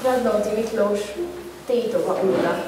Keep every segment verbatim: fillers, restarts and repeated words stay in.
Radnóti Miklós, Tétova óra.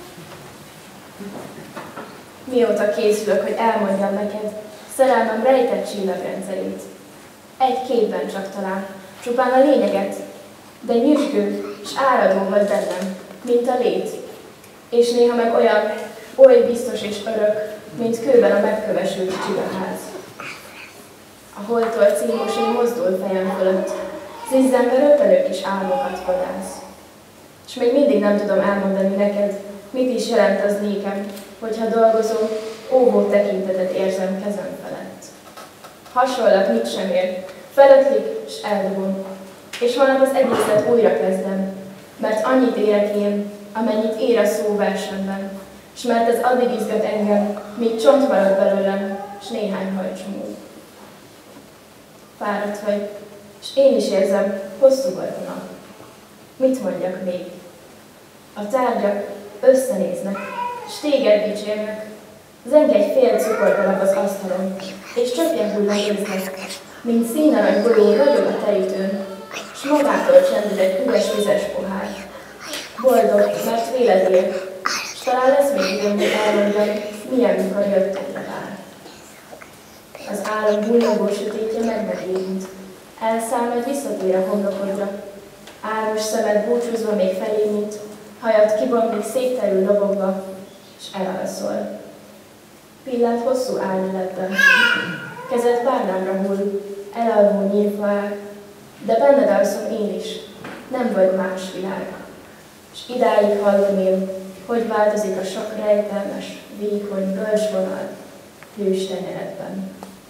Mióta készülök, hogy elmondjam neked szerelmem rejtett csillagrendszerét. Egy képben csak talán, csupán a lényeget, de nyüzsgő és áradó volt bennem, mint a lét, és néha meg olyan, oly biztos és örök, mint kőben a megkövesült csillagház. A holttól címos én mozdul fejem fölött, zizzenve röpelő kis álmokat vadász. És még mindig nem tudom elmondani neked, mit is jelent az nékem, hogyha dolgozom, óvó tekintetet érzem kezem felett. Hasonlat mit sem ér, felötlik és eldobom, és holnap az egészet újra kezdem, mert annyit érek én, amennyit ér a szó versemben, és mert ez addig izgat engem, míg csont marad belőlem, és néhány hajcsomó. Fáradt vagy, és én is érzem, hosszú volt a nap. Mit mondjak még? A tárgyak összenéznek, és téged dicsérnek. Zeng egy fél cukordarab az asztalon, és csöpjek úgy néznek, mint színarany golyó ragyog a terítőn, s magától csendül egy üres vizes pohár. Boldog, mert véled él, s talán lesz még időm, hogy elmondjam, milyen mikor jött egy vár. Az álom bújogó sötétje meg megérint, elszáll, majd visszatér a homlokodra. Álmos szemed búcsúzva még felé nyit, hajad kibomlik székterül lobogva, és elalszol. Pillant hosszú álnületben, kezed párnámra hull, elalvó nyírfaág, de benned alszom én is, nem vagy más világ. És idáig hallom én, hogy változik a sok rejtelmes, vékony bölcsvonal hős tenyeredben.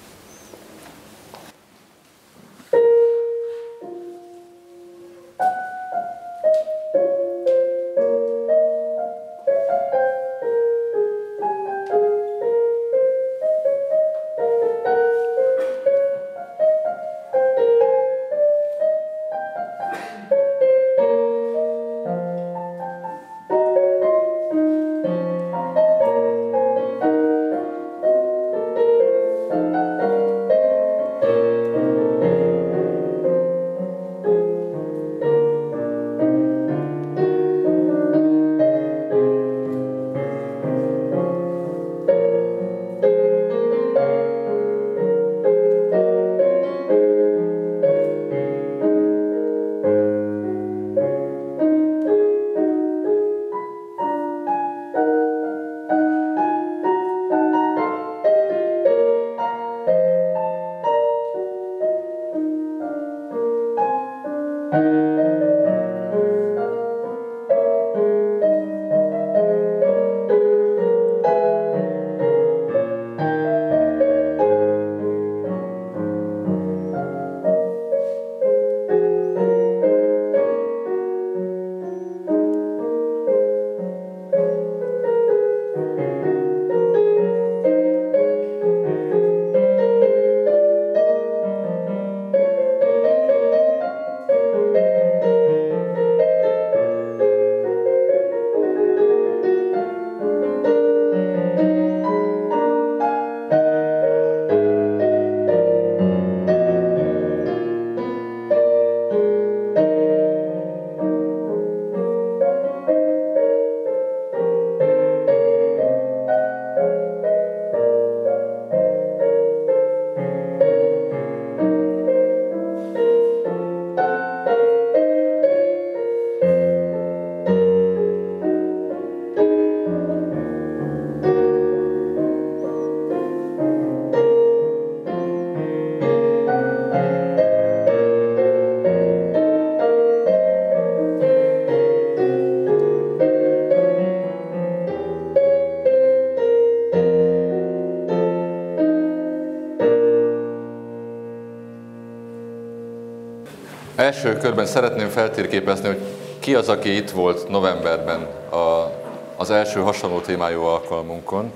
Első körben szeretném feltérképezni, hogy ki az, aki itt volt novemberben a, az első hasonló témájú alkalmunkon.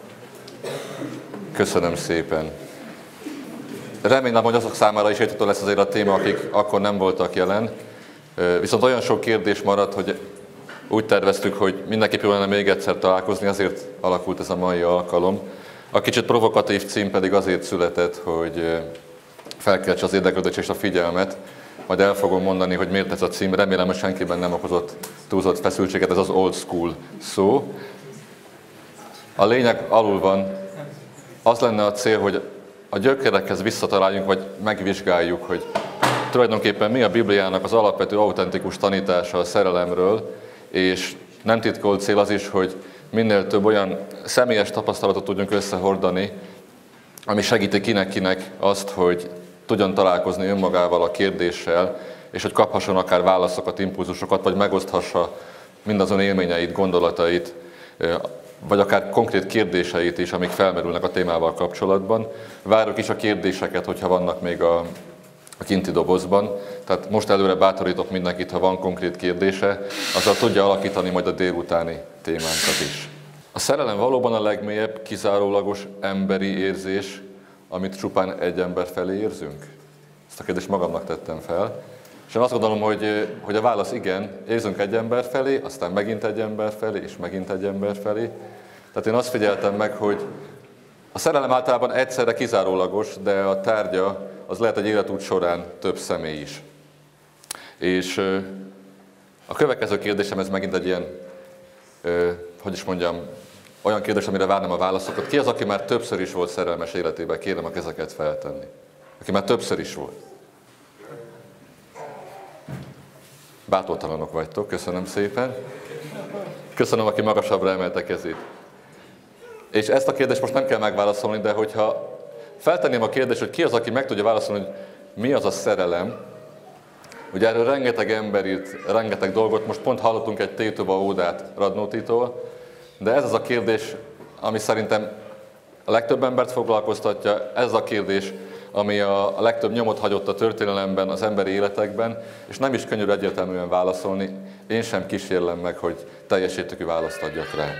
Köszönöm szépen. Remélem, hogy azok számára is érthető lesz azért a téma, akik akkor nem voltak jelen. Viszont olyan sok kérdés maradt, hogy úgy terveztük, hogy mindenképp jó lenne még egyszer találkozni, azért alakult ez a mai alkalom. A kicsit provokatív cím pedig azért született, hogy felkeltse az érdeklődést és a figyelmet, majd el fogom mondani, hogy miért ez a cím. Remélem, hogy senkiben nem okozott túlzott feszültséget, ez az old school szó. A lényeg alul van. Az lenne a cél, hogy a gyökerekhez visszataláljunk, vagy megvizsgáljuk, hogy tulajdonképpen mi a Bibliának az alapvető autentikus tanítása a szerelemről, és nem titkolt cél az is, hogy minél több olyan személyes tapasztalatot tudjunk összehordani, ami segíti kinek-kinek azt, hogy tudjon találkozni önmagával a kérdéssel, és hogy kaphasson akár válaszokat, impulzusokat, vagy megoszthassa mindazon élményeit, gondolatait, vagy akár konkrét kérdéseit is, amik felmerülnek a témával kapcsolatban. Várok is a kérdéseket, hogyha vannak még a, a kinti dobozban. Tehát most előre bátorítok mindenkit, ha van konkrét kérdése, azzal tudja alakítani majd a délutáni témánkat is. A szerelem valóban a legmélyebb, kizárólagos emberi érzés, amit csupán egy ember felé érzünk? Ezt a kérdést magamnak tettem fel. És én azt gondolom, hogy, hogy a válasz igen, érzünk egy ember felé, aztán megint egy ember felé, és megint egy ember felé. Tehát én azt figyeltem meg, hogy a szerelem általában egyszerre kizárólagos, de a tárgya az lehet egy életút során több személy is. És a következő kérdésem, ez megint egy ilyen, hogy is mondjam, olyan kérdés, amire várnám a válaszokat. Ki az, aki már többször is volt szerelmes életében? Kérem a kezeket feltenni. Aki már többször is volt. Bátortalanok vagytok, köszönöm szépen. Köszönöm, aki magasabbra emelte kezét. És ezt a kérdést most nem kell megválaszolni, de hogyha feltenném a kérdést, hogy ki az, aki meg tudja válaszolni, hogy mi az a szerelem, ugye erről rengeteg ember írt, rengeteg dolgot, most pont hallottunk egy Tétova ódát Radnótitól, de ez az a kérdés, ami szerintem a legtöbb embert foglalkoztatja, ez a kérdés, ami a legtöbb nyomot hagyott a történelemben, az emberi életekben, és nem is könnyű egyértelműen válaszolni. Én sem kísérlem meg, hogy teljes értékű választ adjak rá.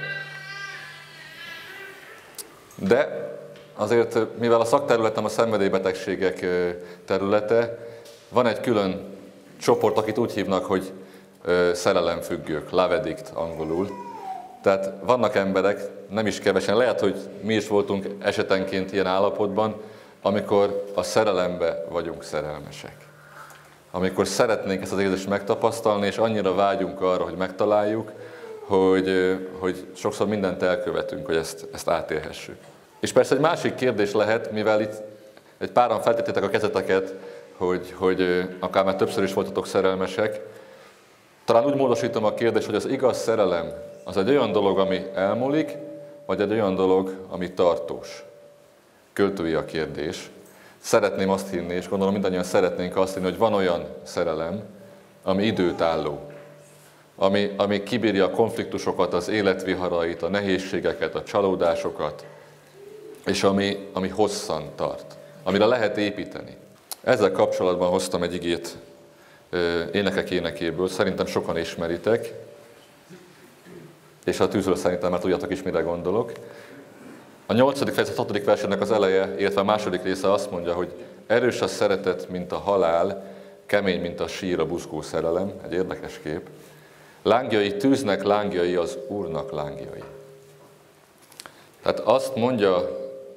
De azért, mivel a szakterületem a szenvedélybetegségek területe, van egy külön csoport, akit úgy hívnak, hogy szerelemfüggők, love addict angolul. Tehát vannak emberek, nem is kevesen, lehet, hogy mi is voltunk esetenként ilyen állapotban, amikor a szerelembe vagyunk szerelmesek. Amikor szeretnénk ezt az érzést megtapasztalni, és annyira vágyunk arra, hogy megtaláljuk, hogy, hogy sokszor mindent elkövetünk, hogy ezt, ezt átélhessük. És persze egy másik kérdés lehet, mivel itt egy páran feltettétek a kezeteket, hogy, hogy akár már többször is voltatok szerelmesek, talán úgy módosítom a kérdést, hogy az igaz szerelem az egy olyan dolog, ami elmúlik, vagy egy olyan dolog, ami tartós. Költői a kérdés. Szeretném azt hinni, és gondolom mindannyian szeretnénk azt hinni, hogy van olyan szerelem, ami időtálló, ami, ami kibírja a konfliktusokat, az életviharait, a nehézségeket, a csalódásokat, és ami, ami hosszan tart, amire lehet építeni. Ezzel kapcsolatban hoztam egy igét Énekek énekéből, szerintem sokan ismeritek, és a tűzről szerintem már tudjátok is, mire gondolok. A nyolcadik fejezet hatodik versének az eleje, illetve a második része azt mondja, hogy erős a szeretet, mint a halál, kemény, mint a sír, a buzgó szerelem. Egy érdekes kép. Lángjai tűznek, lángjai az Úrnak lángjai. Tehát azt mondja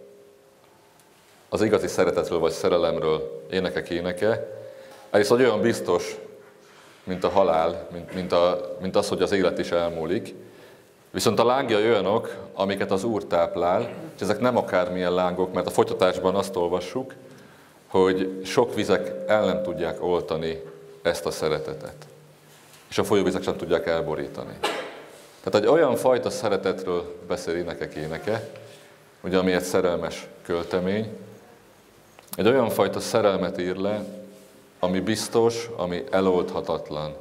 az igazi szeretetről vagy szerelemről Énekek éneke, egyrészt olyan biztos, mint a halál, mint, mint, a, mint az, hogy az élet is elmúlik. Viszont a lángjai olyanok, amiket az Úr táplál, és ezek nem akármilyen lángok, mert a folytatásban azt olvassuk, hogy sok vizek el nem tudják oltani ezt a szeretetet. És a folyóvizek sem tudják elborítani. Tehát egy olyan fajta szeretetről beszél Énekek éneke, ugye, ami egy szerelmes költemény, egy olyan fajta szerelmet ír le, ami biztos, ami eloldhatatlan,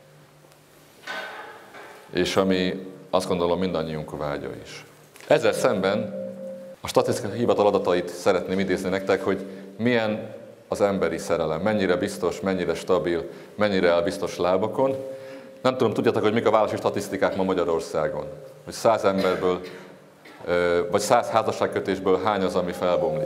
és ami azt gondolom mindannyiunk vágya is. Ezzel szemben a statisztikai hivatal adatait szeretném idézni nektek, hogy milyen az emberi szerelem, mennyire biztos, mennyire stabil, mennyire áll biztos lábakon. Nem tudom, tudjátok, hogy mik a városi statisztikák ma Magyarországon? Hogy száz emberből, vagy száz házasságkötésből hány az, ami felbomlik?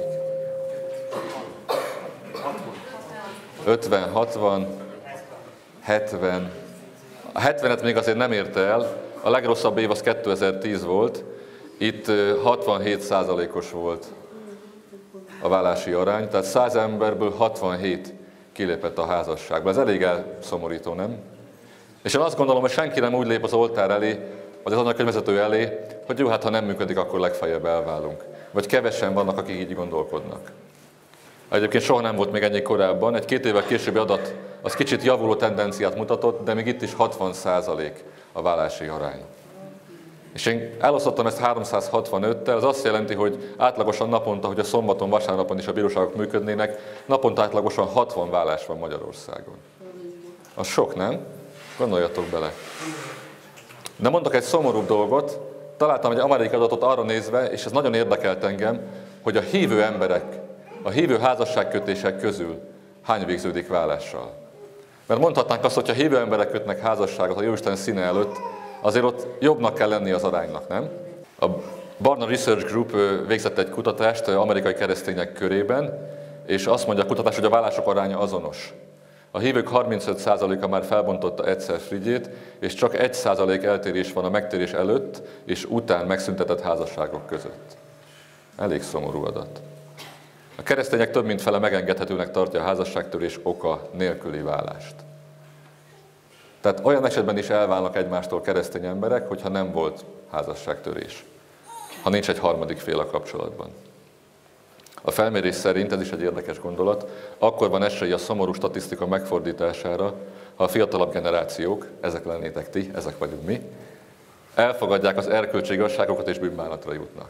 ötven, hatvan, hetven. A hetvenet még azért nem érte el, a legrosszabb év az kétezer-tíz volt, itt hatvanhét százalékos volt a válási arány, tehát száz emberből hatvanhét kilépett a házasságba. Ez elég elszomorító, nem? És én azt gondolom, hogy senki nem úgy lép az oltár elé, vagy az anyakönyvvezető elé, hogy jó, hát ha nem működik, akkor legfeljebb elválunk. Vagy kevesen vannak, akik így gondolkodnak. Egyébként soha nem volt még ennyi korábban, egy két évvel későbbi adat az kicsit javuló tendenciát mutatott, de még itt is hatvan százalék a válási arány. És én elosztottam ezt háromszázhatvanöttel, ez azt jelenti, hogy átlagosan naponta, hogy a szombaton, vasárnapon is a bíróságok működnének, naponta átlagosan hatvan vállás van Magyarországon. Az sok, nem? Gondoljatok bele. De mondok egy szomorúbb dolgot, találtam egy amerikai adatot arra nézve, és ez nagyon érdekelt engem, hogy a hívő emberek, a hívő házasságkötések közül hány végződik vállással. Mert mondhatnánk azt, hogy ha hívő emberek kötnek házasságot a Jóisten színe előtt, azért ott jobbnak kell lenni az aránynak, nem? A Barna Research Group végzett egy kutatást amerikai keresztények körében, és azt mondja a kutatás, hogy a vállások aránya azonos. A hívők harmincöt százaléka már felbontotta egyszer frigyét, és csak egy százalék eltérés van a megtérés előtt és után megszüntetett házasságok között. Elég szomorú adat. A keresztények több mint fele megengedhetőnek tartja a házasságtörés oka nélküli vállást. Tehát olyan esetben is elválnak egymástól keresztény emberek, hogyha nem volt házasságtörés, ha nincs egy harmadik fél a kapcsolatban. A felmérés szerint, ez is egy érdekes gondolat, akkor van esély a szomorú statisztika megfordítására, ha a fiatalabb generációk, ezek lennétek ti, ezek vagyunk mi, elfogadják az erkölcsi igazságokat és bűnbánatra jutnak.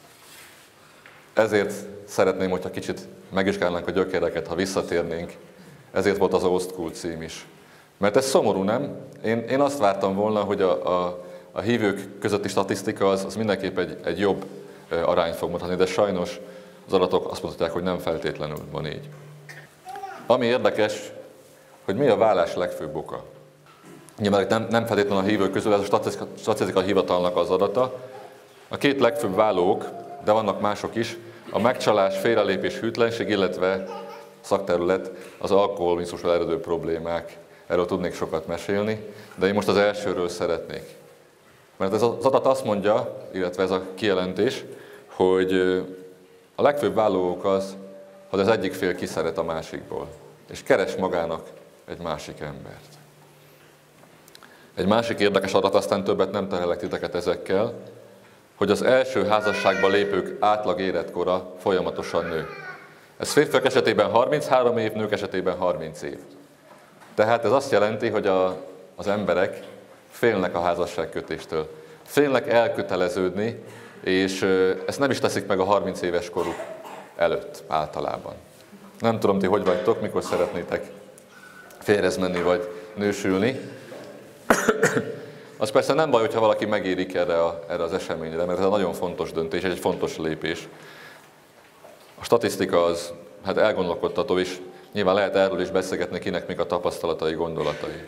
Ezért szeretném, hogyha kicsit megvizsgálnánk a gyökereket, ha visszatérnénk. Ezért volt az Old School cím is. Mert ez szomorú, nem? Én, én azt vártam volna, hogy a, a, a hívők közötti statisztika az, az mindenképp egy, egy jobb arányt fog mutatni, de sajnos az adatok azt mutatják, hogy nem feltétlenül van így. Ami érdekes, hogy mi a vállás legfőbb oka. Nyilván nem, nem feltétlenül a hívők közül, ez a statisztika, statisztika hivatalnak az adata. A két legfőbb vállók, de vannak mások is, a megcsalás, félrelépés, hűtlenség, illetve szakterület az alkoholizmusról eredő problémák. Erről tudnék sokat mesélni, de én most az elsőről szeretnék. Mert ez az adat azt mondja, illetve ez a kijelentés, hogy a legfőbb válló ok az, hogy az egyik fél kiszeret a másikból, és keres magának egy másik embert. Egy másik érdekes adat, aztán többet nem terhelek titeket ezekkel, hogy az első házasságba lépők átlag életkora folyamatosan nő. Ez férfiak esetében harminchárom év, nők esetében harminc év. Tehát ez azt jelenti, hogy a, az emberek félnek a házasságkötéstől. Félnek elköteleződni, és ezt nem is teszik meg a harminc éves koruk előtt általában. Nem tudom, ti hogy vagytok, mikor szeretnétek férjhez menni vagy nősülni. Az persze nem baj, hogyha valaki megérik erre, a, erre az eseményre, mert ez egy nagyon fontos döntés, egy fontos lépés. A statisztika az hát elgondolkodtató, és nyilván lehet erről is beszélgetni, kinek még a tapasztalatai, gondolatai.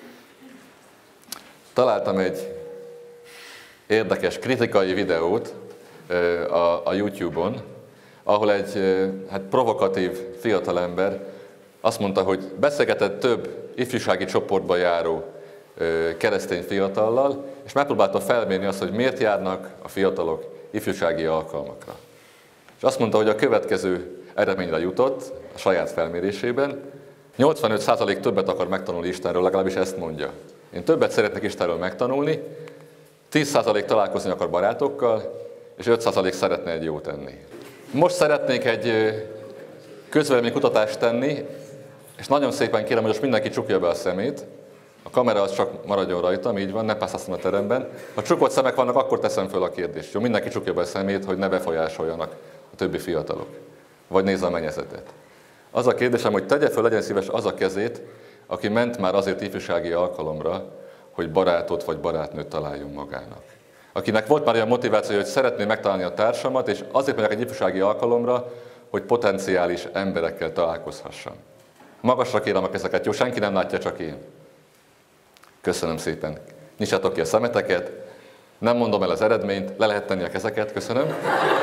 Találtam egy érdekes kritikai videót a, a YouTube-on, ahol egy hát provokatív fiatalember azt mondta, hogy beszélgetett több ifjúsági csoportba járó keresztény fiatallal, és megpróbálta felmérni azt, hogy miért járnak a fiatalok ifjúsági alkalmakra. És azt mondta, hogy a következő eredményre jutott a saját felmérésében, nyolcvanöt százalék többet akar megtanulni Istenről, legalábbis ezt mondja. Én többet szeretnék Istenről megtanulni, tíz százalék találkozni akar barátokkal, és öt százalék szeretne egy jót tenni. Most szeretnék egy közvéleménykutatást tenni, és nagyon szépen kérem, hogy most mindenki csukja be a szemét. A kamera az csak maradjon rajtam, így van, ne pászasztom a teremben. Ha csukott szemek vannak, akkor teszem föl a kérdést. Jó, mindenki csukja be a szemét, hogy ne befolyásoljanak a többi fiatalok. Vagy nézze a mennyezetet. Az a kérdésem, hogy tegye föl, legyen szíves az a kezét, aki ment már azért ifjúsági alkalomra, hogy barátot vagy barátnőt találjon magának. Akinek volt már olyan motiváció, hogy szeretné megtalálni a társamat, és azért megyek egy ifjúsági alkalomra, hogy potenciális emberekkel találkozhassam. Magasra kérem a kezeket, jó? Senki nem látja, csak én. Köszönöm szépen. Nyissátok ki a szemeteket. Nem mondom el az eredményt, le lehet tenni a kezeket, köszönöm.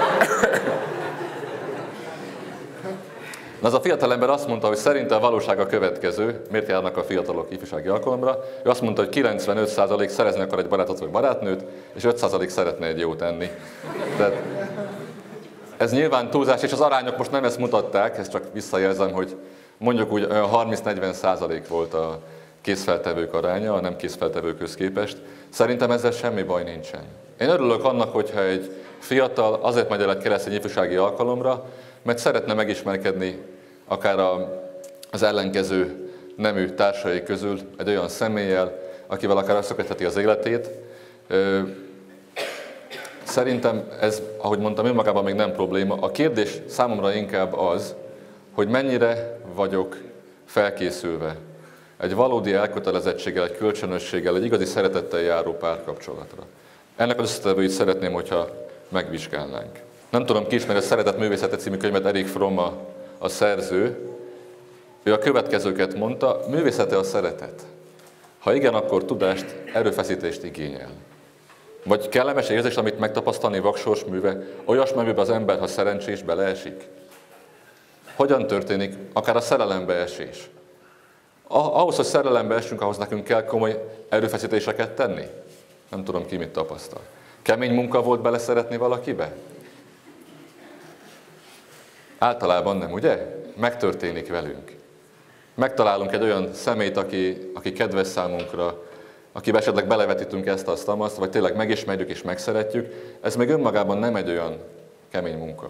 Na, az a fiatalember azt mondta, hogy szerinte a valóság a következő, miért járnak a fiatalok ifjúsági alkalomra. Ő azt mondta, hogy kilencvenöt százalék szerezni akar egy barátot vagy barátnőt, és öt százalék szeretne egy jót enni. Tehát ez nyilván túlzás, és az arányok most nem ezt mutatták, ezt csak visszajelzem, hogy mondjuk úgy harminc-negyven százalék volt a készfeltevők aránya, a nem készfeltevőkhöz képest. Szerintem ezzel semmi baj nincsen. Én örülök annak, hogyha egy fiatal azért megy el egy keresztény ifjúsági alkalomra, mert szeretne megismerkedni akár a, az ellenkező nemű társai közül egy olyan személlyel, akivel akár összekötheti az életét. Szerintem ez, ahogy mondtam, önmagában még nem probléma. A kérdés számomra inkább az, hogy mennyire vagyok felkészülve egy valódi elkötelezettséggel, egy kölcsönösséggel, egy igazi szeretettel járó párkapcsolatra. Ennek az összetevőit szeretném, hogyha megvizsgálnánk. Nem tudom, ki ismeri a Szeretet művészete című könyvet, Erich Fromm a, a szerző. Ő a következőket mondta: művészete a szeretet. Ha igen, akkor tudást, erőfeszítést igényel. Vagy kellemes érzés, amit megtapasztalni vaksors műve, olyasmi, amiben az ember, ha szerencsés, beleesik? Hogyan történik akár a szerelembe esés? Ahhoz, hogy szerelembe esünk, ahhoz nekünk kell komoly erőfeszítéseket tenni? Nem tudom, ki mit tapasztal. Kemény munka volt beleszeretni valakibe? Általában nem, ugye? Megtörténik velünk. Megtalálunk egy olyan személyt, aki, aki kedves számunkra, akiben esetleg belevetítünk ezt, azt, azt, vagy tényleg megismerjük és megszeretjük. Ez még önmagában nem egy olyan kemény munka.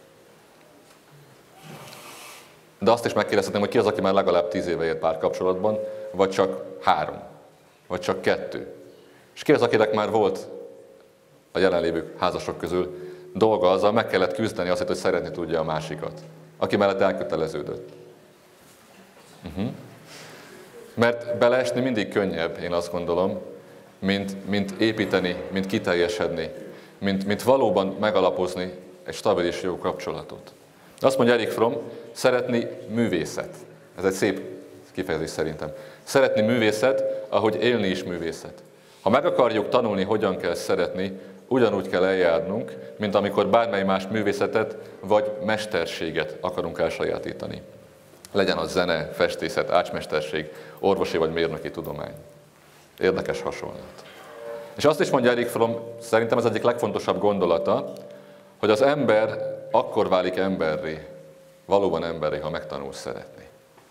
De azt is megkérdezhetem, hogy ki az, aki már legalább tíz éve élt párkapcsolatban, vagy csak három, vagy csak kettő. És ki az, akinek már volt a jelenlévő házasok közül dolga azzal, meg kellett küzdeni azért, hogy szeretni tudja a másikat, aki mellett elköteleződött. Uh-huh. Mert beleesni mindig könnyebb, én azt gondolom, mint, mint építeni, mint kiteljesedni, mint, mint valóban megalapozni egy stabil és jó kapcsolatot. Azt mondja Erich Fromm, szeretni művészet. Ez egy szép kifejezés szerintem. Szeretni művészet, ahogy élni is művészet. Ha meg akarjuk tanulni, hogyan kell szeretni, ugyanúgy kell eljárnunk, mint amikor bármely más művészetet vagy mesterséget akarunk elsajátítani. Legyen az zene, festészet, ácsmesterség, orvosi vagy mérnöki tudomány. Érdekes hasonlat. És azt is mondja Erich Fromm, szerintem ez egyik legfontosabb gondolata, hogy az ember akkor válik emberré, valóban emberré, ha megtanul szeretni.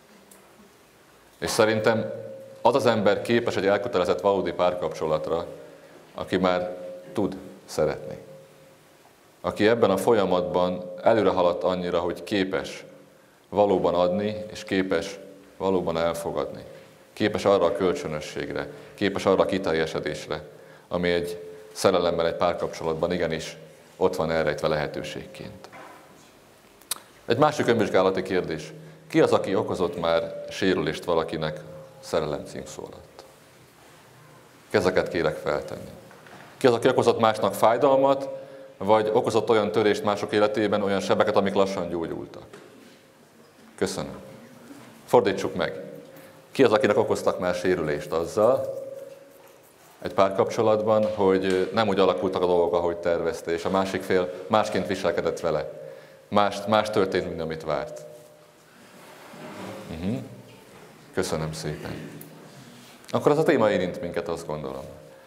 És szerintem az az ember képes egy elkötelezett valódi párkapcsolatra, aki már tud szeretni. Aki ebben a folyamatban előre haladt annyira, hogy képes valóban adni, és képes valóban elfogadni. Képes arra a kölcsönösségre, képes arra a kiteljesedésre, ami egy szerelemmel, egy párkapcsolatban igenis ott van elrejtve lehetőségként. Egy másik önvizsgálati kérdés. Ki az, aki okozott már sérülést valakinek szerelem címszó alatt? Kezeket kérek feltenni. Ki az, aki okozott másnak fájdalmat, vagy okozott olyan törést mások életében, olyan sebeket, amik lassan gyógyultak? Köszönöm. Fordítsuk meg. Ki az, akinek okoztak már sérülést azzal, egy párkapcsolatban, hogy nem úgy alakultak a dolgok, ahogy tervezte, és a másik fél másként viselkedett vele. Más, más történt, mint amit várt. Uh-huh. Köszönöm szépen. Akkor az a téma érint minket, azt gondolom.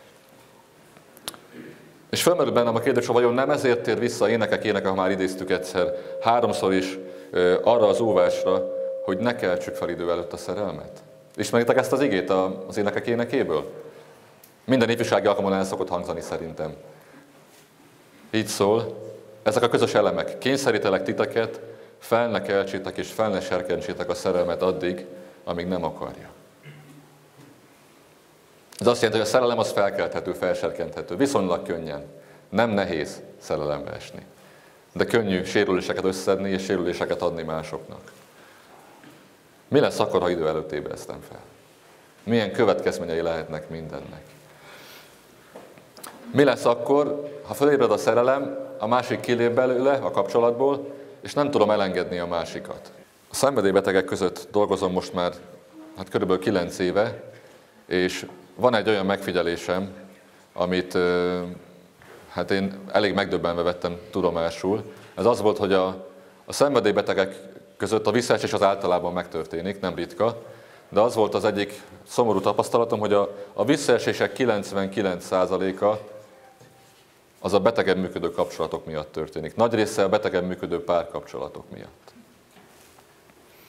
És fölmerül bennem a kérdés, hogy vajon nem ezért tér vissza énekek éneke, ha már idéztük egyszer, háromszor is arra az óvásra, hogy ne keltsük fel idő előtt a szerelmet. Ismeritek ezt az igét az énekek énekéből? Minden ifjúsági alkalommal el szokott hangzani szerintem. Így szól, ezek a közös elemek. Kényszerítelek titeket, fel ne keltsétek és fel ne serkentsétek a szerelmet addig, amíg nem akarja. Ez azt jelenti, hogy a szerelem az felkelthető, felserkenthető. Viszonylag könnyen. Nem nehéz szerelembe esni. De könnyű sérüléseket összedni és sérüléseket adni másoknak. Mi lesz akkor, ha idő előtt ébresztem fel? Milyen következményei lehetnek mindennek? Mi lesz akkor, ha felébred a szerelem, a másik kilép belőle a kapcsolatból, és nem tudom elengedni a másikat? A szenvedélybetegek között dolgozom most már hát körülbelül kilenc éve, és van egy olyan megfigyelésem, amit hát én elég megdöbbenve vettem tudomásul. Ez az volt, hogy a, a szenvedélybetegek között a visszaesés az általában megtörténik, nem ritka, de az volt az egyik szomorú tapasztalatom, hogy a, a visszaesések kilencvenkilenc százaléka az a betegen működő kapcsolatok miatt történik. Nagy része a betegen működő párkapcsolatok miatt.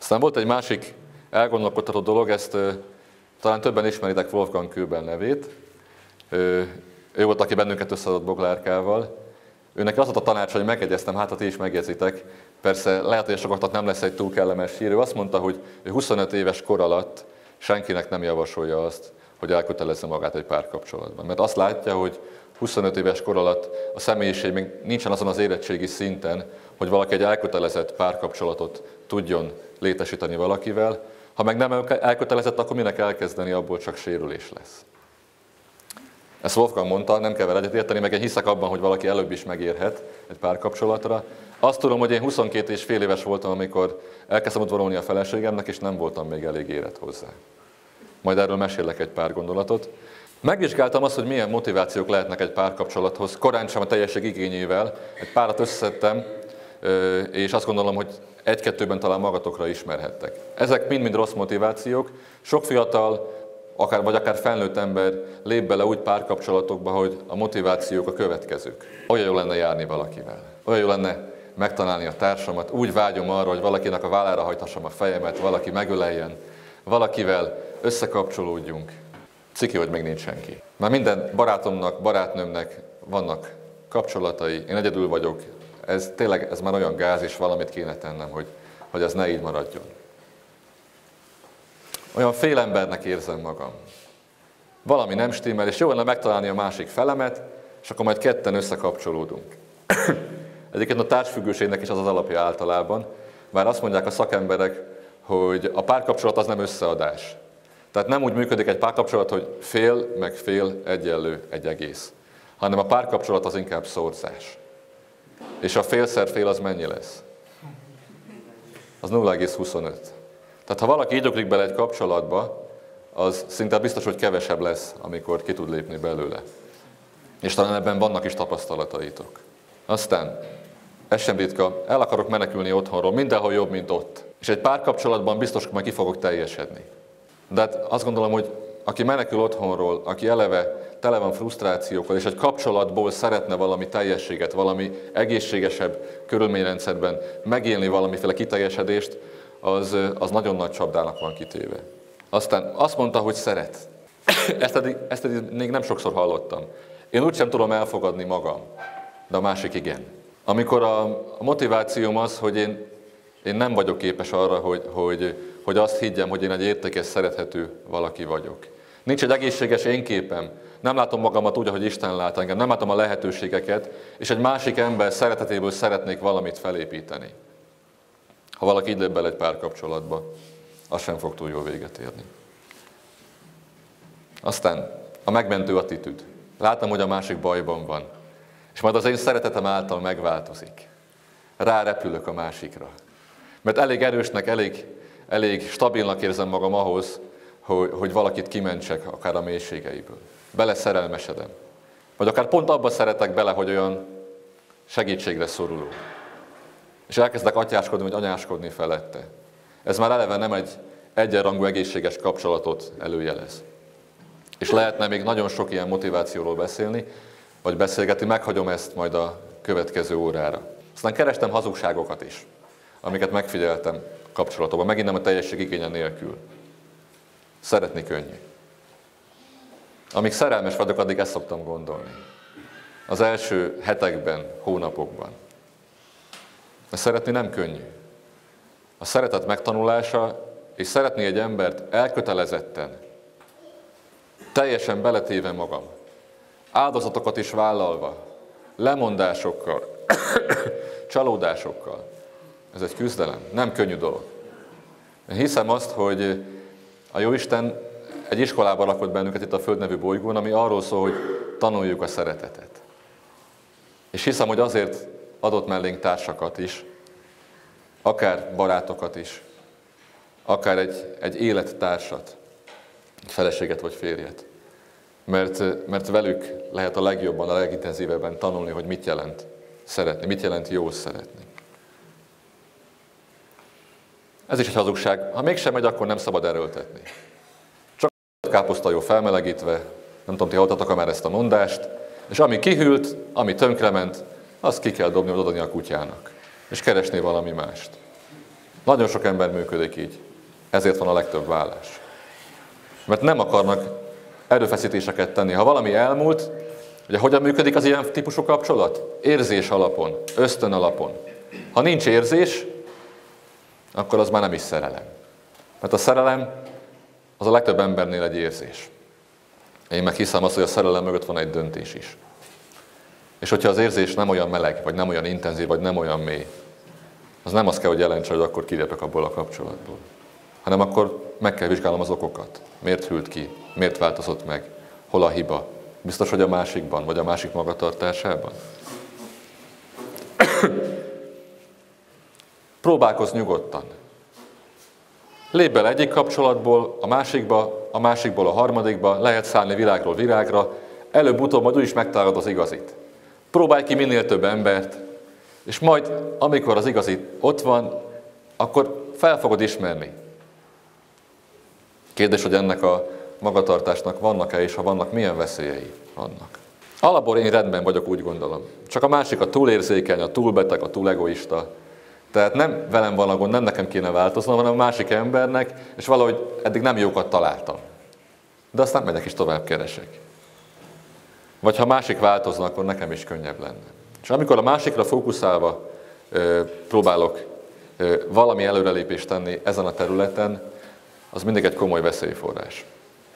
Aztán volt egy másik elgondolkodtató dolog, ezt talán többen ismeritek Wolfgang Köbel nevét. Ő volt, aki bennünket összeadott Boglárkával. Őnek az volt a tanács, hogy megegyeztem, hát ha ti is megjegyzitek. Persze lehet, hogy sokaknak nem lesz egy túl kellemes hír. Ő azt mondta, hogy ő huszonöt éves kor alatt senkinek nem javasolja azt, hogy elkötelezze magát egy párkapcsolatban. Mert azt látja, hogy huszonöt éves kor alatt a személyiség még nincsen azon az érettségi szinten, hogy valaki egy elkötelezett párkapcsolatot tudjon létesíteni valakivel. Ha meg nem elkötelezett, akkor minek elkezdeni, abból csak sérülés lesz. Ezt Wolfgang mondta, nem kell vele egyetérteni, meg én hiszek abban, hogy valaki előbb is megérhet egy párkapcsolatra. Azt tudom, hogy én huszonkét és fél éves voltam, amikor elkezdtem udvarolni a feleségemnek, és nem voltam még elég érett hozzá. Majd erről mesélek egy pár gondolatot. Megvizsgáltam azt, hogy milyen motivációk lehetnek egy párkapcsolathoz, korán sem a teljesség igényével. Egy párat összeszedtem, és azt gondolom, hogy egy-kettőben talán magatokra ismerhettek. Ezek mind-mind rossz motivációk. Sok fiatal, akár, vagy akár felnőtt ember lép bele úgy párkapcsolatokba, hogy a motivációk a következők. Olyan jó lenne járni valakivel. Olyan jó lenne megtalálni a társamat. Úgy vágyom arra, hogy valakinek a vállára hajthassam a fejemet, valaki megöleljen, valakivel összekapcsolódjunk. Ciki, hogy még nincs senki. Már minden barátomnak, barátnőmnek vannak kapcsolatai, én egyedül vagyok. Ez tényleg, ez már olyan gáz, és valamit kéne tennem, hogy, hogy ez ne így maradjon. Olyan félembernek érzem magam. Valami nem stimmel, és jó lenne megtalálni a másik felemet, és akkor majd ketten összekapcsolódunk. Egyébként a társfüggőségnek is az az alapja általában, bár azt mondják a szakemberek, hogy a párkapcsolat az nem összeadás. Tehát nem úgy működik egy párkapcsolat, hogy fél meg fél egyenlő egy egész, hanem a párkapcsolat az inkább szorzás. És a félszer fél az mennyi lesz? Az nulla egész huszonöt. Tehát ha valaki így ugrik bele egy kapcsolatba, az szinte biztos, hogy kevesebb lesz, amikor ki tud lépni belőle. És talán ebben vannak is tapasztalataitok. Aztán, ez sem ritka, el akarok menekülni otthonról, mindenhol jobb, mint ott. És egy párkapcsolatban biztos, hogy majd ki fogok teljesedni. De hát azt gondolom, hogy aki menekül otthonról, aki eleve tele van frusztrációkkal, és egy kapcsolatból szeretne valami teljességet, valami egészségesebb körülményrendszerben megélni valamiféle kiteljesedést, az, az nagyon nagy csapdának van kitéve. Aztán azt mondta, hogy szeret. Ezt eddig, ezt eddig még nem sokszor hallottam. Én úgysem tudom elfogadni magam, de a másik igen. Amikor a, a motivációm az, hogy én, én nem vagyok képes arra, hogy, hogy, hogy azt higgyem, hogy én egy értékes, szerethető valaki vagyok. Nincs egy egészséges énképem, nem látom magamat úgy, ahogy Isten lát engem, nem látom a lehetőségeket, és egy másik ember szeretetéből szeretnék valamit felépíteni. Ha valaki így lép bele egy párkapcsolatba, az sem fog túl jó véget érni. Aztán a megmentő attitűd. Látom, hogy a másik bajban van, és majd az én szeretetem által megváltozik. Rárepülök a másikra. Mert elég erősnek, elég, elég stabilnak érzem magam ahhoz, hogy, hogy valakit kimentsek akár a mélységeiből. Beleszerelmesedem. Vagy akár pont abba szeretek bele, hogy olyan segítségre szoruló. És elkezdek atyáskodni, vagy anyáskodni felette. Ez már eleve nem egy egyenrangú egészséges kapcsolatot előjelez. És lehetne még nagyon sok ilyen motivációról beszélni, vagy beszélgetni, meghagyom ezt majd a következő órára. Aztán kerestem hazugságokat is, amiket megfigyeltem kapcsolatokban, megint nem a teljesség igénye nélkül. Szeretni könnyű. Amíg szerelmes vagyok, addig ezt szoktam gondolni. Az első hetekben, hónapokban. Mert szeretni nem könnyű. A szeretet megtanulása, és szeretni egy embert elkötelezetten, teljesen beletéve magam, áldozatokat is vállalva, lemondásokkal, csalódásokkal. Ez egy küzdelem, nem könnyű dolog. Én hiszem azt, hogy a Jóisten egy iskolába rakott bennünket itt a Föld nevű bolygón, ami arról szól, hogy tanuljuk a szeretetet. És hiszem, hogy azért adott mellénk társakat is, akár barátokat is, akár egy, egy élettársat, egy feleséget vagy férjet. Mert, mert velük lehet a legjobban, a legintenzívebben tanulni, hogy mit jelent szeretni, mit jelent jól szeretni. Ez is egy hazugság. Ha mégsem megy, akkor nem szabad erőltetni. Csak káposzta jó felmelegítve, nem tudom, ti hallottatok már ezt a mondást, és ami kihűlt, ami tönkrement, azt ki kell dobni, vagy adni a kutyának. És keresni valami mást. Nagyon sok ember működik így. Ezért van a legtöbb vállás. Mert nem akarnak erőfeszítéseket tenni. Ha valami elmúlt, ugye hogyan működik az ilyen típusú kapcsolat? Érzés alapon, ösztön alapon. Ha nincs érzés, akkor az már nem is szerelem. Mert a szerelem az a legtöbb embernél egy érzés. Én meg hiszem azt, hogy a szerelem mögött van egy döntés is. És hogyha az érzés nem olyan meleg, vagy nem olyan intenzív, vagy nem olyan mély, az nem azt kell, hogy jelentse, hogy akkor kilépek abból a kapcsolatból. Hanem akkor meg kell vizsgálnom az okokat. Miért hűlt ki? Miért változott meg? Hol a hiba? Biztos, hogy a másikban, vagy a másik magatartásában? Próbálkozz nyugodtan. Lépj bele egyik kapcsolatból a másikba, a másikból a harmadikba, lehet szállni virágról virágra, előbb-utóbb majd úgyis megtalálod az igazit. Próbálj ki minél több embert, és majd, amikor az igazi ott van, akkor fel fogod ismerni. Kérdés, hogy ennek a magatartásnak vannak-e, és ha vannak, milyen veszélyei vannak. Alapból én rendben vagyok, úgy gondolom. Csak a másik a túlérzékeny, a túlbeteg, a túl egoista. Tehát nem velem van a gond, nem nekem kéne változnom, hanem a másik embernek, és valahogy eddig nem jókat találtam. De aztán megyek is tovább keresek. Vagy ha másik változna, akkor nekem is könnyebb lenne. És amikor a másikra fókuszálva ö, próbálok ö, valami előrelépést tenni ezen a területen, az mindig egy komoly veszélyforrás.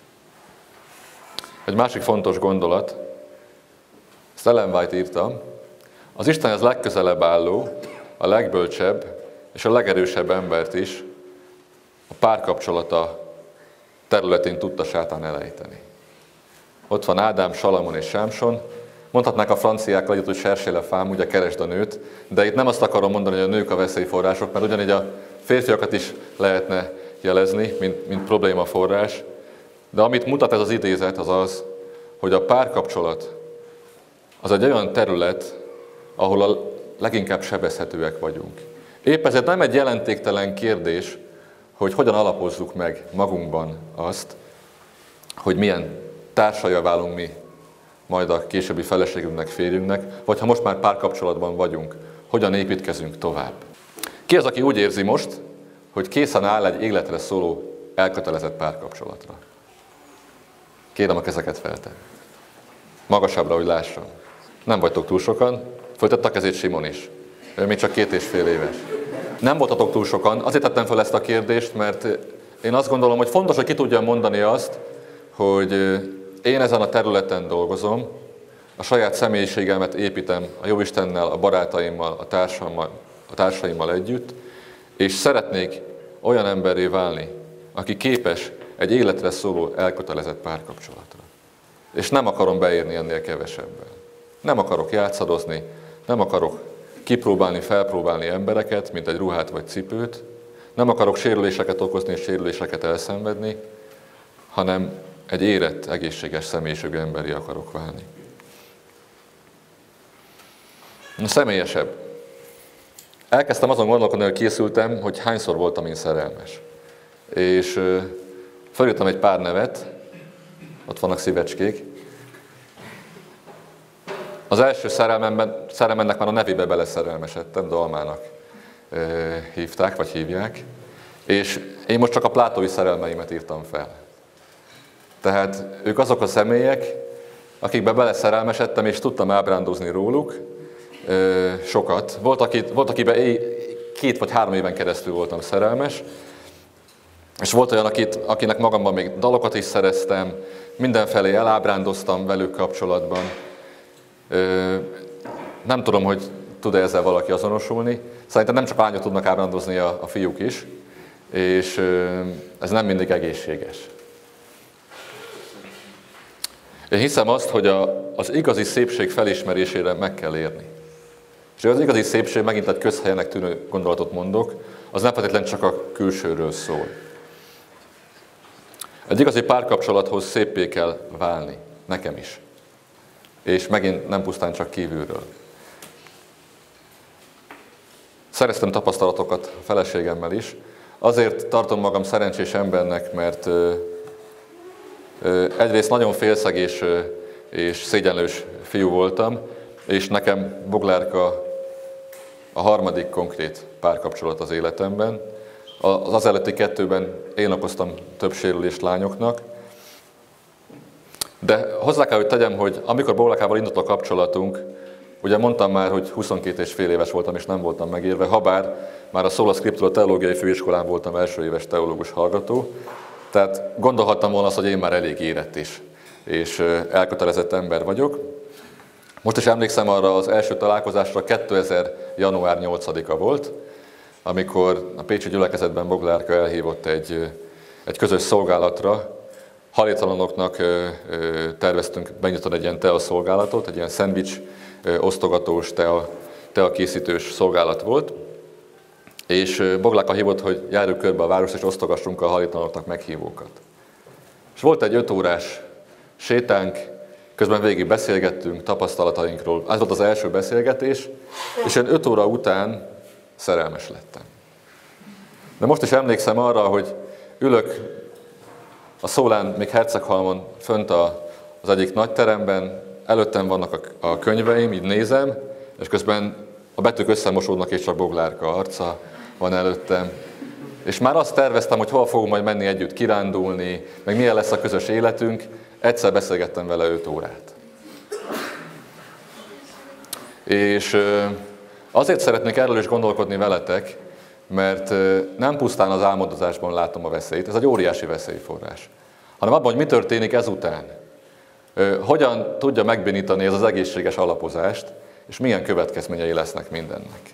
Egy másik fontos gondolat, ezt Ellen White írta, az Istenhez legközelebb álló, a legbölcsebb és a legerősebb embert is a párkapcsolata területén tudta sátán elejteni. Ott van Ádám, Salamon és Sámson. Mondhatnák a franciákkal együtt, hogy cherchez la femme, ugye keresd a nőt, de itt nem azt akarom mondani, hogy a nők a veszélyforrások, mert ugyanígy a férfiakat is lehetne jelezni, mint, mint problémaforrás. De amit mutat ez az idézet, az az, hogy a párkapcsolat az egy olyan terület, ahol a leginkább sebezhetőek vagyunk. Épp ezért nem egy jelentéktelen kérdés, hogy hogyan alapozzuk meg magunkban azt, hogy milyen társaja válunk mi majd a későbbi feleségünknek, férjünknek, vagy ha most már párkapcsolatban vagyunk, hogyan építkezünk tovább. Ki az, aki úgy érzi most, hogy készen áll egy életre szóló, elkötelezett párkapcsolatra? Kérem a kezeket feltenni. Magasabbra, hogy lássam. Nem vagytok túl sokan, föltette a kezét Simon is. Ő még csak két és fél éves. Nem voltatok túl sokan, azért tettem fel ezt a kérdést, mert én azt gondolom, hogy fontos, hogy ki tudjam mondani azt, hogy én ezen a területen dolgozom, a saját személyiségemet építem a Jóistennel, a barátaimmal, a társaimmal, a társaimmal együtt, és szeretnék olyan emberré válni, aki képes egy életre szóló, elkötelezett párkapcsolatra. És nem akarom beérni ennél kevesebbel. Nem akarok játszadozni, nem akarok kipróbálni, felpróbálni embereket, mint egy ruhát vagy cipőt, nem akarok sérüléseket okozni és sérüléseket elszenvedni, hanem egy érett, egészséges személyiségű emberi akarok válni. Személyesebb. Elkezdtem azon gondolkodni, hogy készültem, hogy hányszor voltam én szerelmes. És felírtam egy pár nevet, ott vannak szívecskék. Az első szerelmemben, szerelmemnek már a nevébe beleszerelmesedtem, Dalmának hívták, vagy hívják. És én most csak a plátói szerelmeimet írtam fel. Tehát ők azok a személyek, akikbe beleszerelmesedtem, és tudtam ábrándozni róluk sokat. Volt, akit, volt akiben két vagy három éven keresztül voltam szerelmes, és volt olyan, akit, akinek magamban még dalokat is szereztem, mindenfelé elábrándoztam velük kapcsolatban. Nem tudom, hogy tud-e ezzel valaki azonosulni. Szerintem nem csak lányok tudnak ábrándozni a, a fiúk is, és ez nem mindig egészséges. Én hiszem azt, hogy a, az igazi szépség felismerésére meg kell érni. És az igazi szépség, megint egy közhelyenek tűnő gondolatot mondok, az nem feltétlenül csak a külsőről szól. Egy igazi párkapcsolathoz széppé kell válni, nekem is. És megint nem pusztán csak kívülről. Szereztem tapasztalatokat a feleségemmel is. Azért tartom magam szerencsés embernek, mert ö, ö, egyrészt nagyon félszeg és, ö, és szégyenlős fiú voltam, és nekem Boglárka a harmadik konkrét párkapcsolat az életemben, Az az előtti kettőben én okoztam több sérülést lányoknak. De hozzá kell, hogy tegyem, hogy amikor Boglárkával indult a kapcsolatunk, ugye mondtam már, hogy huszonkét és fél éves voltam, és nem voltam megérve, habár már a Sola Scriptura teológiai főiskolán voltam első éves teológus hallgató, tehát gondolhattam volna azt, hogy én már elég érett is, és elkötelezett ember vagyok. Most is emlékszem arra az első találkozásra, kétezer. január nyolcadika volt, amikor a pécsi gyülekezetben Boglárka elhívott egy, egy közös szolgálatra. Hajléktalanoknak terveztünk benyitani egy ilyen tea szolgálatot, egy ilyen szendvics osztogatós, tea, tea készítős szolgálat volt, és Boglárka hívott, hogy járjuk körbe a várost, és osztogassunk a hajléktalanoknak meghívókat. És volt egy öt órás sétánk, közben végig beszélgettünk tapasztalatainkról. Ez volt az első beszélgetés, és én öt óra után szerelmes lettem. De most is emlékszem arra, hogy ülök a Szólán, még Herceghalmon, fönt az egyik nagy teremben, előttem vannak a, a könyveim, így nézem, és közben a betűk összemosódnak, és csak Boglárka arca van előttem. És már azt terveztem, hogy hol fogunk majd menni együtt kirándulni, meg milyen lesz a közös életünk. Egyszer beszélgettem vele öt órát. És azért szeretnék erről is gondolkodni veletek, mert nem pusztán az álmodozásban látom a veszélyt, ez egy óriási veszélyforrás, hanem abban, hogy mi történik ezután. Hogyan tudja megbénítani ez az egészséges alapozást, és milyen következményei lesznek mindennek.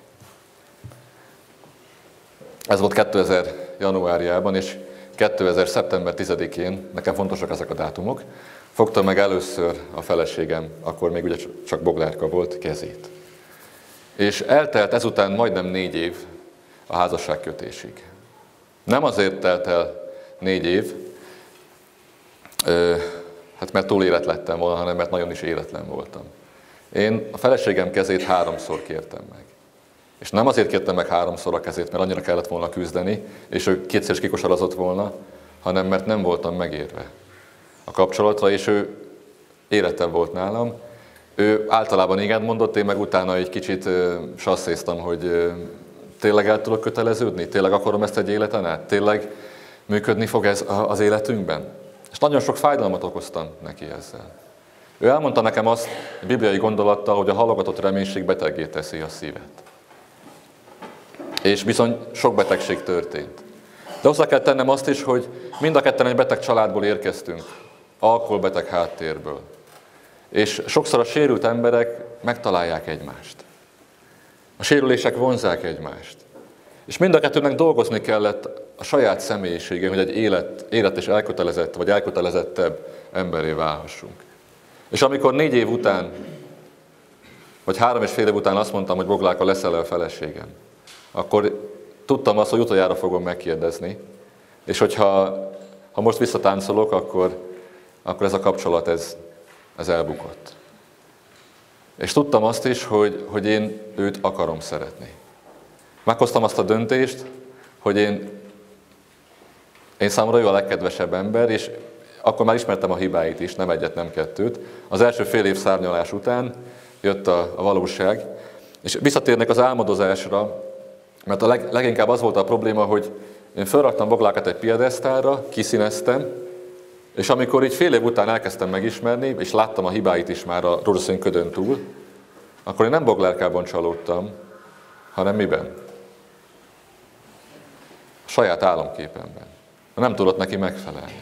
Ez volt kétezer. januárjában, és kétezer. szeptember tizedikén, nekem fontosak ezek a dátumok, fogta meg először a feleségem, akkor még ugye csak Boglárka volt, kezét. És eltelt ezután majdnem négy év a házasságkötésig. Nem azért telt el négy év, hát mert túl élet lettem volna, hanem mert nagyon is éretlen voltam. Én a feleségem kezét háromszor kértem meg. És nem azért kértem meg háromszor a kezét, mert annyira kellett volna küzdeni, és ő kétszer is kikosarazott volna, hanem mert nem voltam megérve a kapcsolatra, és ő érettebb volt nálam. Ő általában igen mondott, én meg utána egy kicsit sasszéztam, hogy tényleg el tudok köteleződni, tényleg akarom ezt egy életen át, tényleg működni fog ez az életünkben. És nagyon sok fájdalmat okoztam neki ezzel. Ő elmondta nekem azt bibliai gondolattal, hogy a halogatott reménység beteggé teszi a szívet. És bizony sok betegség történt. De hozzá kell tennem azt is, hogy mind a ketten egy beteg családból érkeztünk, alkoholbeteg háttérből. És sokszor a sérült emberek megtalálják egymást. A sérülések vonzzák egymást. És mind a kettőnek dolgozni kellett a saját személyiségén, hogy egy élet, élet és elkötelezett, vagy elkötelezettebb emberré válhassunk. És amikor négy év után, vagy három és fél év után azt mondtam, hogy Boglárka, leszel-e a feleségem, akkor tudtam azt, hogy utoljára fogom megkérdezni, és hogyha ha most visszatáncolok, akkor, akkor ez a kapcsolat ez, ez elbukott. És tudtam azt is, hogy, hogy én őt akarom szeretni. Meghoztam azt a döntést, hogy én, én számomra ő a legkedvesebb ember, és akkor már ismertem a hibáit is, nem egyet, nem kettőt. Az első fél év szárnyalás után jött a, a valóság, és visszatérnek az álmodozásra, mert a leg, leginkább az volt a probléma, hogy én felraktam Boglárkát egy piedesztálra, kiszíneztem, és amikor így fél év után elkezdtem megismerni, és láttam a hibáit is már a rózsaszín ködön túl, akkor én nem Boglárkában csalódtam, hanem miben? A saját álomképemben. Nem tudott neki megfelelni.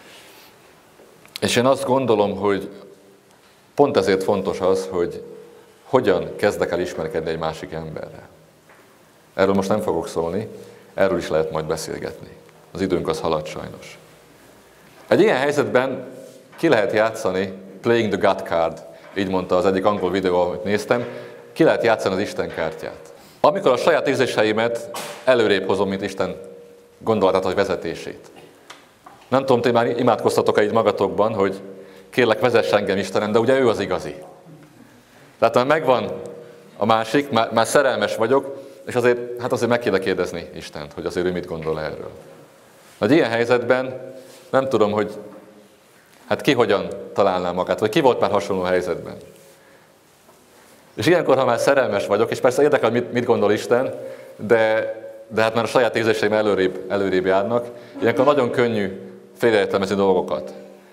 És én azt gondolom, hogy pont ezért fontos az, hogy hogyan kezdek el ismerkedni egy másik emberrel. Erről most nem fogok szólni, erről is lehet majd beszélgetni. Az időnk az halad sajnos. Egy ilyen helyzetben ki lehet játszani, playing the God card, így mondta az egyik angol videó, amit néztem, ki lehet játszani az Isten kártyát. Amikor a saját érzéseimet előrébb hozom, mint Isten gondolatát vagy vezetését. Nem tudom, ti már imádkoztatok-e így magatokban, hogy kérlek, vezess engem Istenem, de ugye ő az igazi. Tehát már megvan a másik, már, már szerelmes vagyok, és azért, hát azért meg kéne kérdezni Istent, hogy azért ő mit gondol erről. Egy ilyen helyzetben nem tudom, hogy hát ki hogyan találná magát, vagy ki volt már hasonló helyzetben. És ilyenkor, ha már szerelmes vagyok, és persze érdekel, mit, mit gondol Isten, de de hát már a saját érzéseim előrébb, előrébb járnak, ilyenkor nagyon könnyű félreértelmezni dolgokat.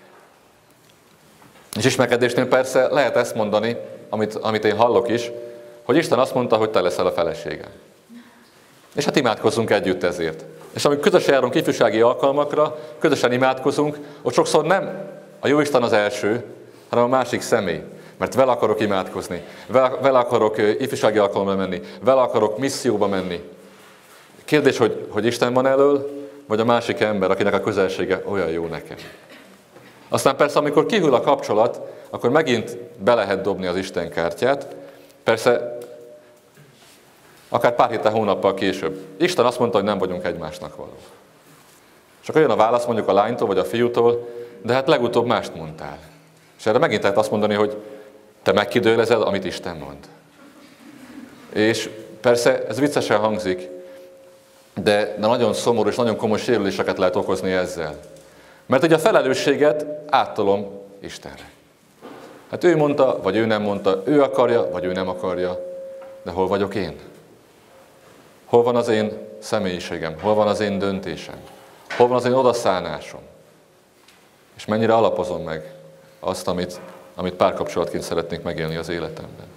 És ismerkedésnél persze lehet ezt mondani, amit, amit én hallok is, hogy Isten azt mondta, hogy te leszel a feleségem. És hát imádkozzunk együtt ezért. És amikor közösen járunk ifjúsági alkalmakra, közösen imádkozunk, ott sokszor nem a Jóisten az első, hanem a másik személy. Mert vele akarok imádkozni, vele, vele akarok ifjúsági alkalomra menni, vele akarok misszióba menni. Kérdés, hogy, hogy Isten van elől, vagy a másik ember, akinek a közelsége olyan jó nekem. Aztán persze, amikor kihűl a kapcsolat, akkor megint be lehet dobni az Isten kártyát. Persze, akár pár héttel, hónappal később. Isten azt mondta, hogy nem vagyunk egymásnak valók. És akkor jön a válasz mondjuk a lánytól, vagy a fiútól, de hát legutóbb mást mondtál. És erre megint lehet azt mondani, hogy te megkidőlezed, amit Isten mond. És persze ez viccesen hangzik, de, de nagyon szomorú és nagyon komoly sérüléseket lehet okozni ezzel. Mert ugye a felelősséget áttolom Istenre. Hát ő mondta, vagy ő nem mondta, ő akarja, vagy ő nem akarja, de hol vagyok én? Hol van az én személyiségem? Hol van az én döntésem? Hol van az én odaszánásom? És mennyire alapozom meg azt, amit, amit párkapcsolatként szeretnék megélni az életemben?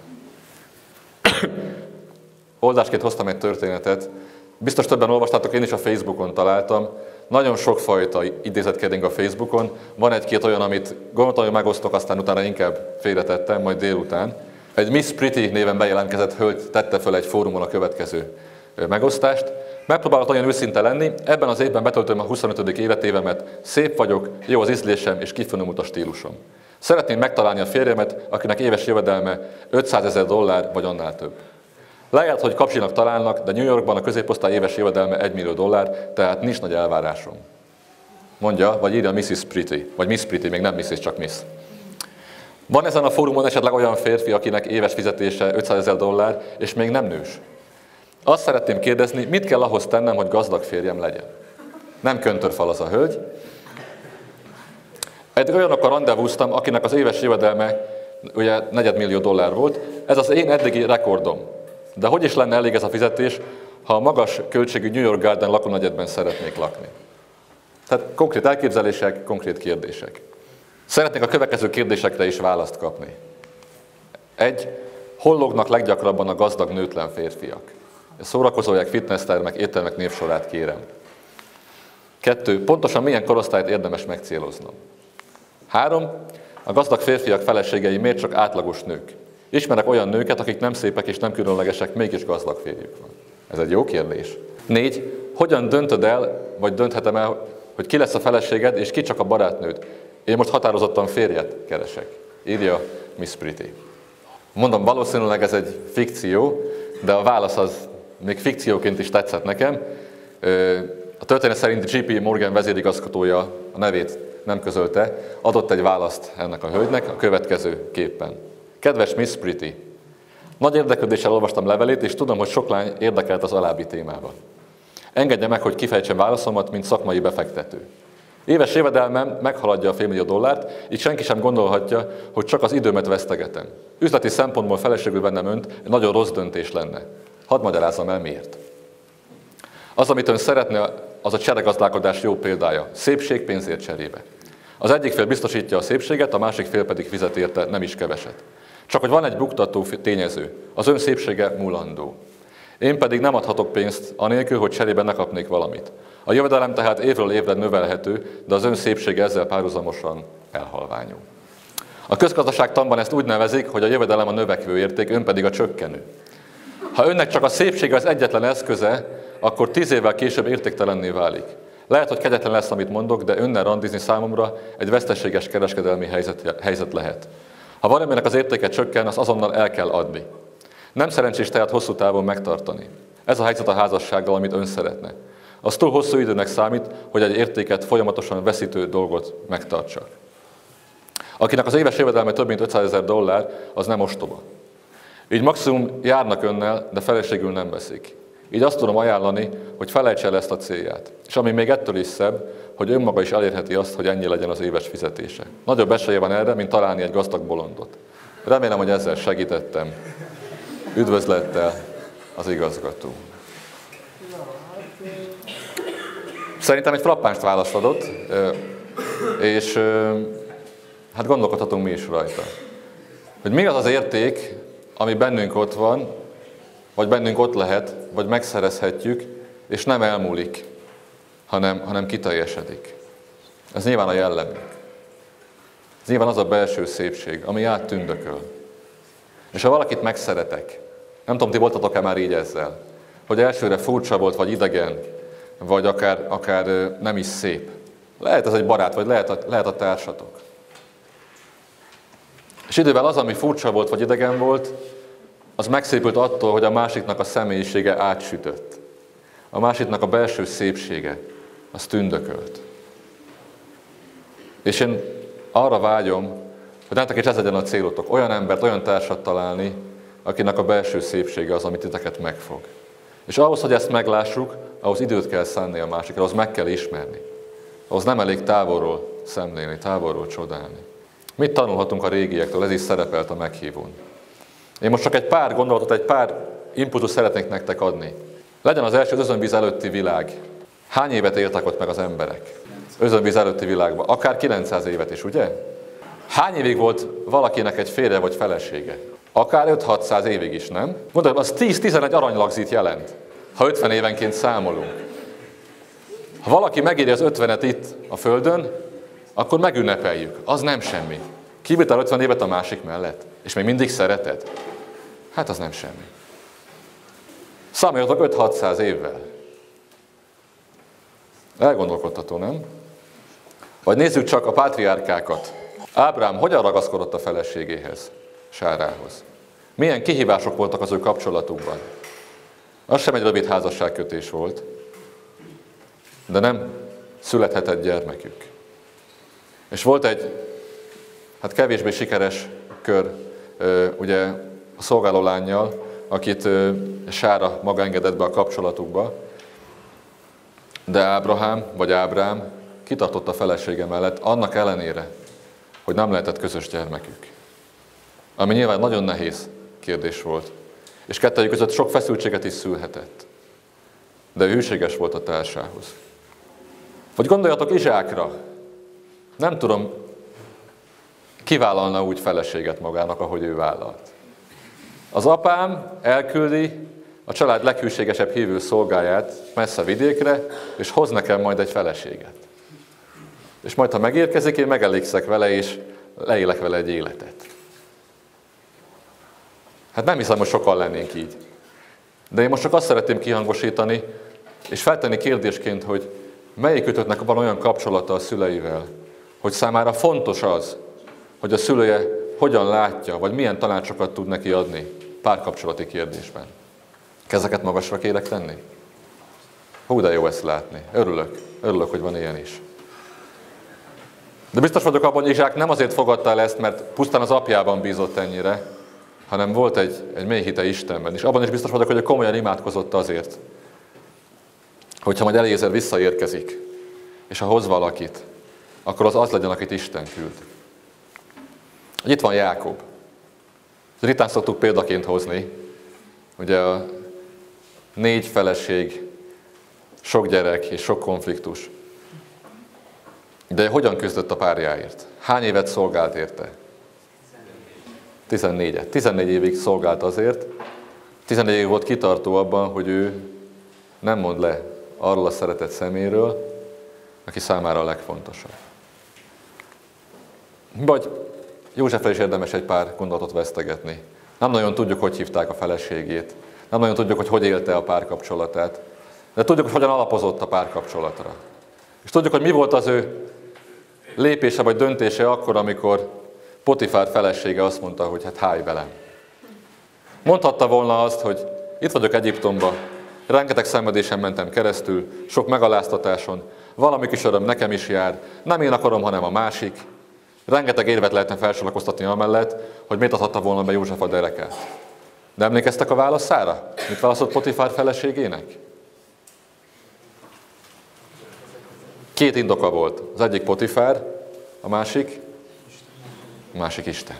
Oldásként hoztam egy történetet. Biztos többen olvastátok, én is a Facebookon találtam. Nagyon sokfajta idézet kering a Facebookon. Van egy-két olyan, amit gondoltam, hogy megosztok, aztán utána inkább félretettem, majd délután. Egy Miss Pretty néven bejelentkezett hölgy tette föl egy fórumon a következő megosztást. Megpróbálok nagyon őszinte lenni, ebben az évben betöltöm a huszonötödik életévemet, szép vagyok, jó az ízlésem és kifinomult a stílusom. Szeretném megtalálni a férjemet, akinek éves jövedelme ötszázezer dollár vagy annál több. Lehet, hogy kapcsinak találnak, de New Yorkban a középosztály éves jövedelme egy millió dollár, tehát nincs nagy elvárásom. Mondja, vagy írja missus Pretty, vagy Miss Pretty, még nem missus, csak Miss. Van ezen a fórumon esetleg olyan férfi, akinek éves fizetése ötszázezer dollár, és még nem nős? Azt szeretném kérdezni, mit kell ahhoz tennem, hogy gazdag férjem legyen? Nem köntörfal az a hölgy. Eddig olyanokkal rendezvúztam, akinek az éves jövedelme ugye negyedmillió dollár volt. Ez az én eddigi rekordom. De hogy is lenne elég ez a fizetés, ha a magas költségű New York Garden lakónegyedben szeretnék lakni? Tehát konkrét elképzelések, konkrét kérdések. Szeretnék a következő kérdésekre is választ kapni. Egy, hol lógnak leggyakrabban a gazdag nőtlen férfiak? Szórakozóják, fitnesstermek, éttermek névsorát kérem. Kettő, pontosan milyen korosztályt érdemes megcéloznom? Három, a gazdag férfiak feleségei miért csak átlagos nők? Ismerek olyan nőket, akik nem szépek és nem különlegesek, mégis gazdag férjük van. Ez egy jó kérdés. Négy, hogyan döntöd el, vagy dönthetem el, hogy ki lesz a feleséged, és ki csak a barátnőd? Én most határozottan férjet keresek. Írja Miss Pretty. Mondom, valószínűleg ez egy fikció, de a válasz az még fikcióként is tetszett nekem. A történet szerint J P Morgan vezérigazgatója, a nevét nem közölte, adott egy választ ennek a hölgynek a következő képpen. Kedves Miss Pretty, nagy érdeklődéssel olvastam levelét, és tudom, hogy sok lány érdekelt az alábbi témában. Engedje meg, hogy kifejtsem válaszomat, mint szakmai befektető. Éves jövedelmem meghaladja a félmillió dollárt, így senki sem gondolhatja, hogy csak az időmet vesztegetem. Üzleti szempontból feleségül vennem önt egy nagyon rossz döntés lenne. Hadd magyarázzam el miért. Az, amit ön szeretne, az a cseregazdálkodás jó példája. Szépség pénzért cserébe. Az egyik fél biztosítja a szépséget, a másik fél pedig fizet érte nem is keveset. Csak hogy van egy buktató tényező, az ön szépsége múlandó. Én pedig nem adhatok pénzt, anélkül, hogy cserébe ne kapnék valamit. A jövedelem tehát évről évre növelhető, de az ön szépsége ezzel párhuzamosan elhalványul. A közgazdaságtanban ezt úgy nevezik, hogy a jövedelem a növekvő érték, ön pedig a csökkenő. Ha önnek csak a szépsége az egyetlen eszköze, akkor tíz évvel később értéktelenné válik. Lehet, hogy kegyetlen lesz, amit mondok, de önnel randizni számomra egy veszteséges kereskedelmi helyzet, helyzet lehet. Ha valaminek az értéke csökken, azt azonnal el kell adni. Nem szerencsés tehát hosszú távon megtartani. Ez a helyzet a házassággal, amit ön szeretne. Az túl hosszú időnek számít, hogy egy értéket folyamatosan veszítő dolgot megtartsak. Akinek az éves jövedelme több mint ötszázezer dollár, az nem ostoba. Így maximum járnak önnel, de feleségül nem veszik. Így azt tudom ajánlani, hogy felejtse el ezt a célját. És ami még ettől is szebb, hogy önmaga is elérheti azt, hogy ennyi legyen az éves fizetése. Nagyobb esélye van erre, mint találni egy gazdag bolondot. Remélem, hogy ezzel segítettem. Üdvözlettel az igazgató. Szerintem egy frappánst választ adott, és hát gondolkodhatunk mi is rajta. Hogy mi az az érték, ami bennünk ott van, vagy bennünk ott lehet, vagy megszerezhetjük, és nem elmúlik, hanem, hanem kiteljesedik. Ez nyilván a jellemünk. Ez nyilván az a belső szépség, ami áttündököl. És ha valakit megszeretek, nem tudom, ti voltatok-e már így ezzel, hogy elsőre furcsa volt, vagy idegen, vagy akár, akár nem is szép. Lehet ez egy barát, vagy lehet a, lehet a társatok. És idővel az, ami furcsa volt, vagy idegen volt, az megszépült attól, hogy a másiknak a személyisége átsütött. A másiknak a belső szépsége, az tündökölt. És én arra vágyom, hogy nektek is ez legyen a célotok, olyan embert, olyan társat találni, akinek a belső szépsége az, amit titeket megfog. És ahhoz, hogy ezt meglássuk, ahhoz időt kell szánni a másikra, ahhoz meg kell ismerni. Ahhoz nem elég távolról szemlélni, távolról csodálni. Mit tanulhatunk a régiektől? Ez is szerepelt a meghívón. Én most csak egy pár gondolatot, egy pár inputot szeretnék nektek adni. Legyen az első az özönvíz előtti világ. Hány évet éltek ott meg az emberek? Özönvíz előtti világban. Akár kilencszáz évet is, ugye? Hány évig volt valakinek egy férje vagy felesége? Akár öt-hatszáz évig is, nem? Mondom, az tíz-tizenegy aranylagzit jelent, ha ötven évenként számolunk. Ha valaki megéri az ötvenet itt a Földön, akkor megünnepeljük. Az nem semmi. Kibírtál ötven évet a másik mellett, és még mindig szereted? Hát az nem semmi. Számoljatok öt-hatszáz évvel. Elgondolkodható, nem? Vagy nézzük csak a pátriárkákat. Ábrám hogyan ragaszkodott a feleségéhez, Sárához? Milyen kihívások voltak az ő kapcsolatukban? Az sem egy rövid házasságkötés volt, de nem születhetett gyermekük. És volt egy, hát kevésbé sikeres kör, ugye a szolgáló lánnyal, akit Sára maga engedett be a kapcsolatukba, de Ábrahám, vagy Ábrám kitartott a felesége mellett, annak ellenére, hogy nem lehetett közös gyermekük. Ami nyilván nagyon nehéz kérdés volt, és kettejük között sok feszültséget is szülhetett. De ő hűséges volt a társához. Vagy gondoljatok Izsákra. Nem tudom, ki vállalna úgy feleséget magának, ahogy ő vállalt. Az apám elküldi a család leghűségesebb hívő szolgáját messze vidékre, és hoz nekem majd egy feleséget. És majd, ha megérkezik, én megelégszek vele, és leélek vele egy életet. Hát nem hiszem, hogy sokan lennénk így. De én most csak azt szeretném kihangosítani, és feltenni kérdésként, hogy melyikőtöknek van olyan kapcsolata a szüleivel, hogy számára fontos az, hogy a szülője hogyan látja, vagy milyen tanácsokat tud neki adni párkapcsolati kérdésben. Kezeket magasra kérek tenni? Hú, de jó ezt látni. Örülök. Örülök, hogy van ilyen is. De biztos vagyok abban, hogy Izsák nem azért fogadta el ezt, mert pusztán az apjában bízott ennyire, hanem volt egy, egy mély hite Istenben. És abban is biztos vagyok, hogy ő komolyan imádkozott azért, hogyha majd Eliézer visszaérkezik, és ha hoz valakit, akkor az az legyen, akit Isten küld. Itt van Jákob. Ritán szoktuk példaként hozni, ugye a négy feleség, sok gyerek és sok konfliktus. De hogyan küzdött a párjáért? Hány évet szolgált érte? tizennégyet. tizennégy évig szolgált azért, tizennégy év volt kitartó abban, hogy ő nem mond le arról a szeretett szeméről, aki számára a legfontosabb. Vagy Józsefre is érdemes egy pár gondolatot vesztegetni. Nem nagyon tudjuk, hogy hívták a feleségét, nem nagyon tudjuk, hogy hogy élte a párkapcsolatát, de tudjuk, hogy hogyan alapozott a párkapcsolatra. És tudjuk, hogy mi volt az ő lépése vagy döntése akkor, amikor Potifár felesége azt mondta, hogy hát háj velem. Mondhatta volna azt, hogy itt vagyok Egyiptomba, rengeteg szenvedésen mentem keresztül, sok megaláztatáson, valami kis öröm nekem is jár, nem én akarom, hanem a másik. Rengeteg érvet lehetne felsorakoztatni amellett, hogy miért adhatta volna be József a derekát. De emlékeztek a válaszára? Mit válaszolt Potifár feleségének? Két indoka volt. Az egyik Potifár, a másik, a másik Isten.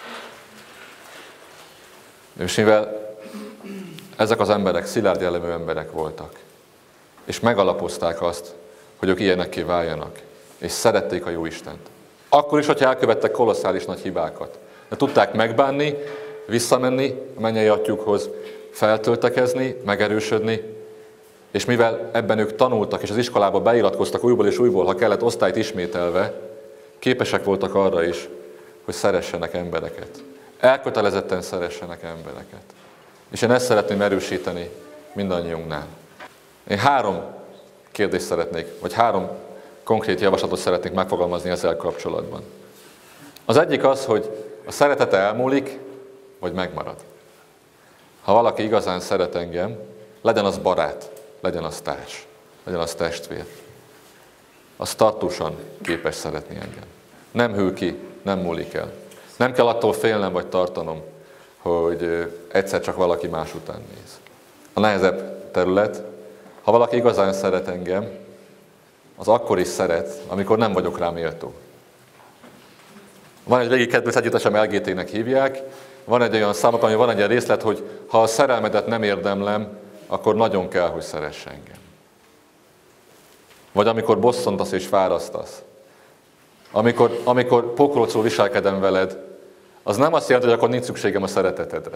És mivel ezek az emberek szilárd jellemű emberek voltak, és megalapozták azt, hogy ők ilyenekké váljanak, és szerették a jó Istent. Akkor is, hogyha elkövettek kolosszális nagy hibákat. De tudták megbánni, visszamenni a mennyei atyukhoz, feltöltekezni, megerősödni, és mivel ebben ők tanultak, és az iskolába beiratkoztak újból és újból, ha kellett osztályt ismételve, képesek voltak arra is, hogy szeressenek embereket. Elkötelezetten szeressenek embereket. És én ezt szeretném erősíteni mindannyiunknál. Én három kérdést szeretnék, vagy három konkrét javaslatot szeretnék megfogalmazni ezzel kapcsolatban. Az egyik az, hogy a szeretete elmúlik, vagy megmarad. Ha valaki igazán szeret engem, legyen az barát, legyen az társ, legyen az testvér, az tartósan képes szeretni engem. Nem hűl ki, nem múlik el. Nem kell attól félnem vagy tartanom, hogy egyszer csak valaki más után néz. A nehezebb terület, ha valaki igazán szeret engem, az akkor is szeret, amikor nem vagyok rá méltó. Van egy régi kedvenc együttesem, el gé té-nek hívják, van egy olyan számot, ami van egy ilyen részlet, hogy ha a szerelmedet nem érdemlem, akkor nagyon kell, hogy szeress engem. Vagy amikor bosszantasz és fárasztasz. Amikor, amikor pokrocul viselkedem veled, az nem azt jelenti, hogy akkor nincs szükségem a szeretetedre.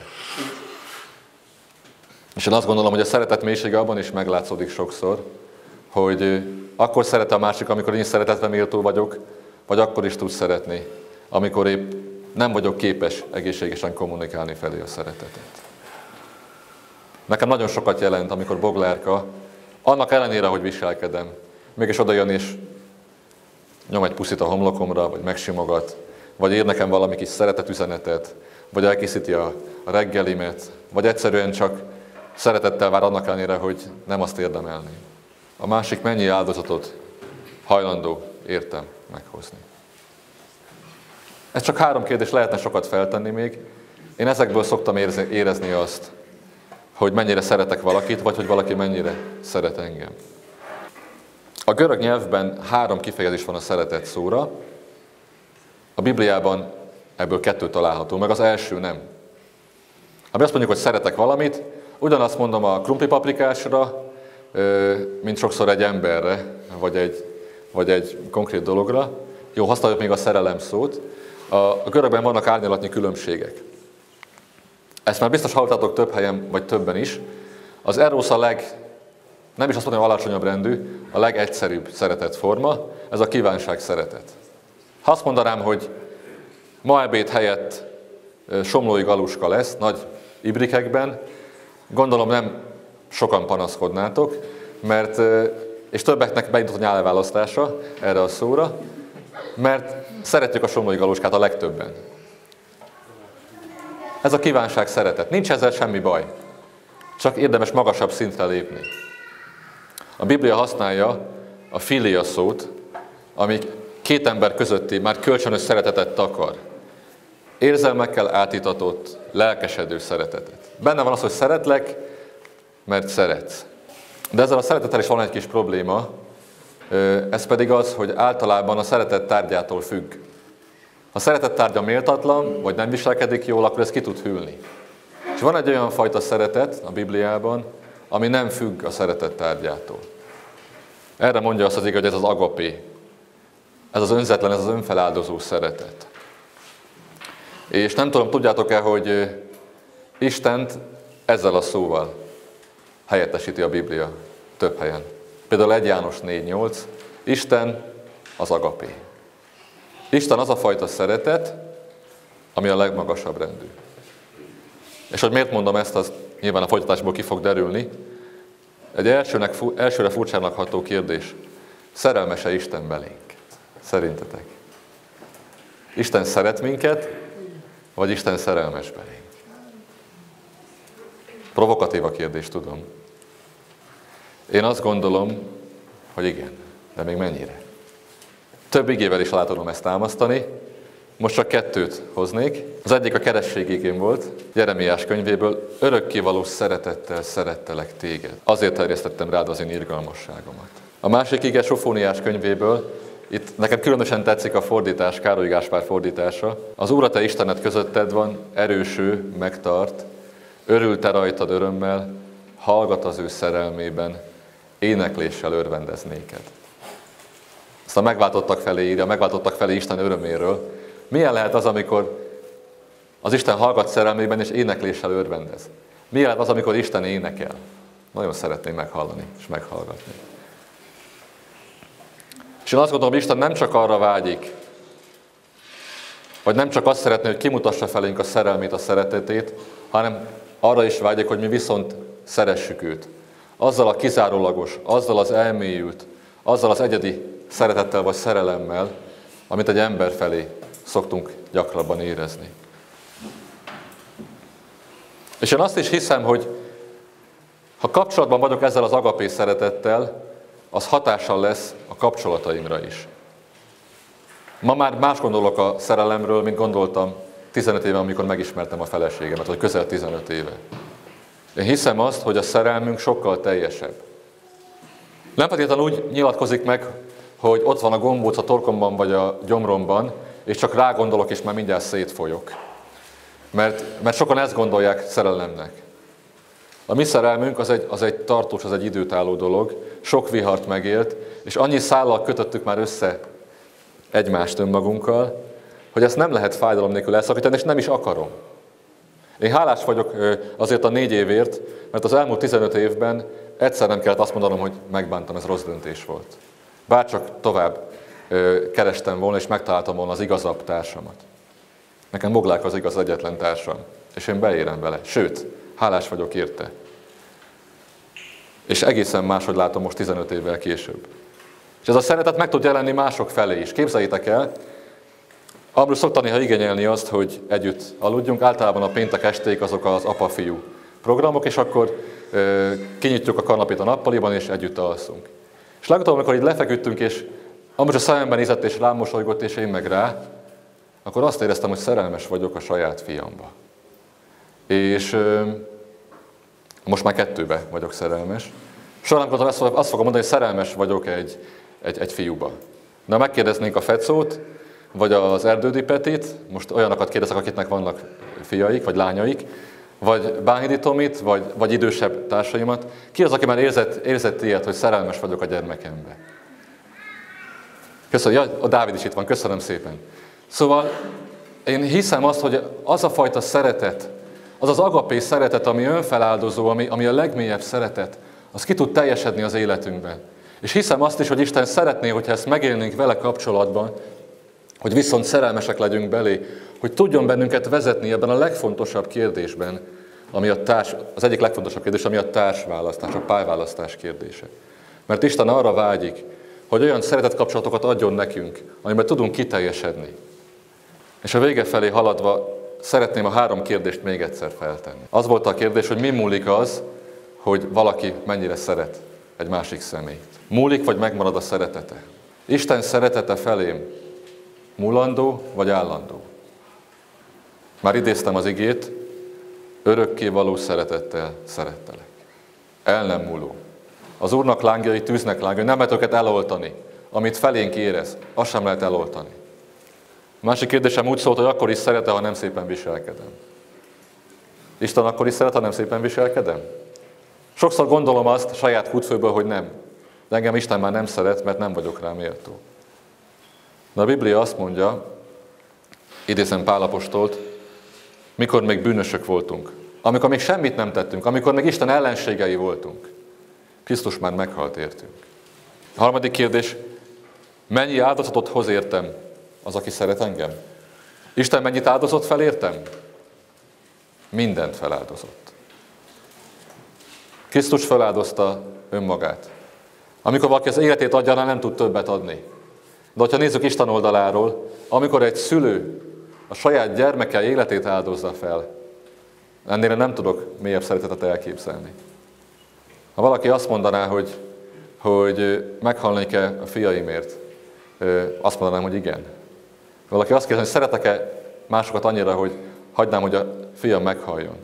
És én azt gondolom, hogy a szeretet mélysége abban is meglátszódik sokszor, hogy akkor szeret a másik, amikor én szeretetre méltó vagyok, vagy akkor is tudsz szeretni, amikor épp nem vagyok képes egészségesen kommunikálni felé a szeretetet. Nekem nagyon sokat jelent, amikor Boglárka, annak ellenére, hogy viselkedem, mégis oda jön és nyom egy puszit a homlokomra, vagy megsimogat, vagy ír nekem valami kis szeretetüzenetet, vagy elkészíti a reggelimet, vagy egyszerűen csak szeretettel vár annak ellenére, hogy nem azt érdemelni. A másik mennyi áldozatot hajlandó értem meghozni. Ez csak három kérdés, lehetne sokat feltenni még. Én ezekből szoktam érezni azt, hogy mennyire szeretek valakit, vagy hogy valaki mennyire szeret engem. A görög nyelvben három kifejezés van a szeretet szóra. A Bibliában ebből kettő található, meg az első nem. Ha azt mondjuk, hogy szeretek valamit, ugyanazt mondom a krumplipaprikásra, mint sokszor egy emberre, vagy egy, vagy egy konkrét dologra. Jó, használjuk még a szerelem szót. A görögben vannak árnyalatnyi különbségek. Ezt már biztos hallottátok több helyen, vagy többen is. Az erosz a leg, nem is azt mondom, hogy alacsonyabb rendű, a legegyszerűbb szeretet forma, ez a kívánság szeretet. Ha azt mondanám, hogy ma ebéd helyett somlói galuska lesz, nagy ibrikekben, gondolom nem sokan panaszkodnátok, mert, és többeknek beindult a nyelvválasztása erre a szóra, mert szeretjük a somlói galuskát a legtöbben. Ez a kívánság szeretet. Nincs ezzel semmi baj. Csak érdemes magasabb szintre lépni. A Biblia használja a filia szót, ami két ember közötti már kölcsönös szeretetet takar. Érzelmekkel átitatott, lelkesedő szeretetet. Benne van az, hogy szeretlek, mert szeretsz. De ezzel a szeretettel is van egy kis probléma, ez pedig az, hogy általában a szeretet tárgyától függ. Ha a szeretet tárgya méltatlan, vagy nem viselkedik jól, akkor ez ki tud hűlni. És van egy olyan fajta szeretet a Bibliában, ami nem függ a szeretet tárgyától. Erre mondja azt az ige, hogy ez az agapé. Ez az önzetlen, ez az önfeláldozó szeretet. És nem tudom, tudjátok-e, hogy Istent ezzel a szóval helyettesíti a Biblia több helyen. Például egy János négy nyolc, Isten az agapé. Isten az a fajta szeretet, ami a legmagasabb rendű. És hogy miért mondom ezt, az nyilván a folytatásból ki fog derülni. Egy elsőnek, elsőre furcsának ható kérdés. Szerelmes-e Isten belénk? Szerintetek? Isten szeret minket, vagy Isten szerelmes belénk? Provokatív a kérdés, tudom. Én azt gondolom, hogy igen, de még mennyire? Több igével is alá tudom ezt támasztani, most csak kettőt hoznék. Az egyik a keresség igén volt, Jeremiás könyvéből, örökkévaló szeretettel szerettelek téged. Azért terjesztettem rád az én irgalmasságomat. A másik ige Sofóniás könyvéből, itt nekem különösen tetszik a fordítás, Károly Gáspár fordítása. Az Úr a te Istened közötted van, erőső, megtart, örül te rajtad örömmel, hallgat az ő szerelmében, énekléssel örvendez néked. Aztán megváltottak felé írja, megváltottak felé Isten öröméről. Milyen lehet az, amikor az Isten hallgat szerelmében és énekléssel örvendez? Milyen lehet az, amikor Isten énekel? Nagyon szeretném meghallani és meghallgatni. És én azt gondolom, hogy Isten nem csak arra vágyik, vagy nem csak azt szeretné, hogy kimutassa felénk a szerelmét, a szeretetét, hanem arra is vágyik, hogy mi viszont szeressük őt. Azzal a kizárólagos, azzal az elmélyült, azzal az egyedi szeretettel vagy szerelemmel, amit egy ember felé szoktunk gyakrabban érezni. És én azt is hiszem, hogy ha kapcsolatban vagyok ezzel az agapé szeretettel, az hatással lesz a kapcsolataimra is. Ma már más gondolok a szerelemről, mint gondoltam tizenöt éve, amikor megismertem a feleségemet, vagy közel tizenöt éve. Én hiszem azt, hogy a szerelmünk sokkal teljesebb. Nem feltétlenül úgy nyilatkozik meg, hogy ott van a gombóc a torkomban vagy a gyomromban, és csak rá gondolok, és már mindjárt szétfolyok. Mert, mert sokan ezt gondolják szerelemnek. A mi szerelmünk az egy, az egy tartós, az egy időtálló dolog, sok vihart megélt, és annyi szállal kötöttük már össze egymást önmagunkkal, hogy ezt nem lehet fájdalom nélkül elszakítani, és nem is akarom. Én hálás vagyok azért a négy évért, mert az elmúlt tizenöt évben egyszer nem kellett azt mondanom, hogy megbántam, ez rossz döntés volt. Bárcsak tovább kerestem volna, és megtaláltam volna az igazabb társamat. Nekem Boglák az igaz egyetlen társam, és én beérem vele. Sőt, hálás vagyok érte. És egészen máshogy látom most tizenöt évvel később. És ez a szeretet meg tud jelenni mások felé is. Képzeljétek el, Ambrus szokta néha igényelni azt, hogy együtt aludjunk. Általában a péntek esték azok az apa-fiú programok, és akkor ö, kinyitjuk a kanapét a nappaliban, és együtt alszunk. És legutóbb, amikor így lefeküdtünk, és Ambrus a szememben nézett, és rám mosolygott, és én meg rá, akkor azt éreztem, hogy szerelmes vagyok a saját fiamba. És ö, most már kettőbe vagyok szerelmes. Soha nem gondoltam, azt, azt fogom mondani, hogy szerelmes vagyok egy, egy, egy fiúba. De ha megkérdeznénk a Fecót, vagy az Erdődi Petit, most olyanokat kérdezek, akiknek vannak fiaik, vagy lányaik, vagy Bánhidi Tomit, vagy, vagy idősebb társaimat, ki az, aki már érzett, érzett ilyet, hogy szerelmes vagyok a gyermekembe? Köszönöm, ja, a Dávid is itt van, köszönöm szépen. Szóval én hiszem azt, hogy az a fajta szeretet, az az agapé szeretet, ami önfeláldozó, ami, ami a legmélyebb szeretet, az ki tud teljesedni az életünkben. És hiszem azt is, hogy Isten szeretné, hogyha ezt megélnénk vele kapcsolatban, hogy viszont szerelmesek legyünk belé, hogy tudjon bennünket vezetni ebben a legfontosabb kérdésben, ami a társ, az egyik legfontosabb kérdés, ami a társválasztás, a párválasztás kérdése. Mert Isten arra vágyik, hogy olyan szeretetkapcsolatokat adjon nekünk, amiben tudunk kiteljesedni. És a vége felé haladva szeretném a három kérdést még egyszer feltenni. Az volt a kérdés, hogy mi múlik az, hogy valaki mennyire szeret egy másik személyt. Múlik, vagy megmarad a szeretete? Isten szeretete felém múlandó, vagy állandó? Már idéztem az igét, örökké való szeretettel szerettelek. El nem múló. Az Úrnak lángjai tűznek lángjai, nem lehet őket eloltani. Amit felénk érez, azt sem lehet eloltani. A másik kérdésem úgy szólt, hogy akkor is szeret, ha nem szépen viselkedem. Isten akkor is szeret, ha nem szépen viselkedem? Sokszor gondolom azt saját kútfőből, hogy nem. De engem Isten már nem szeret, mert nem vagyok rá méltó. De a Biblia azt mondja, idézem Pál apostolt, mikor még bűnösök voltunk, amikor még semmit nem tettünk, amikor még Isten ellenségei voltunk, Krisztus már meghalt értünk. A harmadik kérdés, mennyi áldozatot hoz értem az, aki szeret engem? Isten mennyit áldozott fel értem? Mindent feláldozott. Krisztus feláldozta önmagát. Amikor valaki az életét adja, nem tud többet adni. De ha nézzük Isten oldaláról, amikor egy szülő a saját gyermeke életét áldozza fel, ennél nem tudok mélyebb szeretetet elképzelni. Ha valaki azt mondaná, hogy, hogy meghalnék-e a fiaimért, azt mondanám, hogy igen. Valaki azt kérdezi, hogy szeretek-e másokat annyira, hogy hagynám, hogy a fiam meghalljon.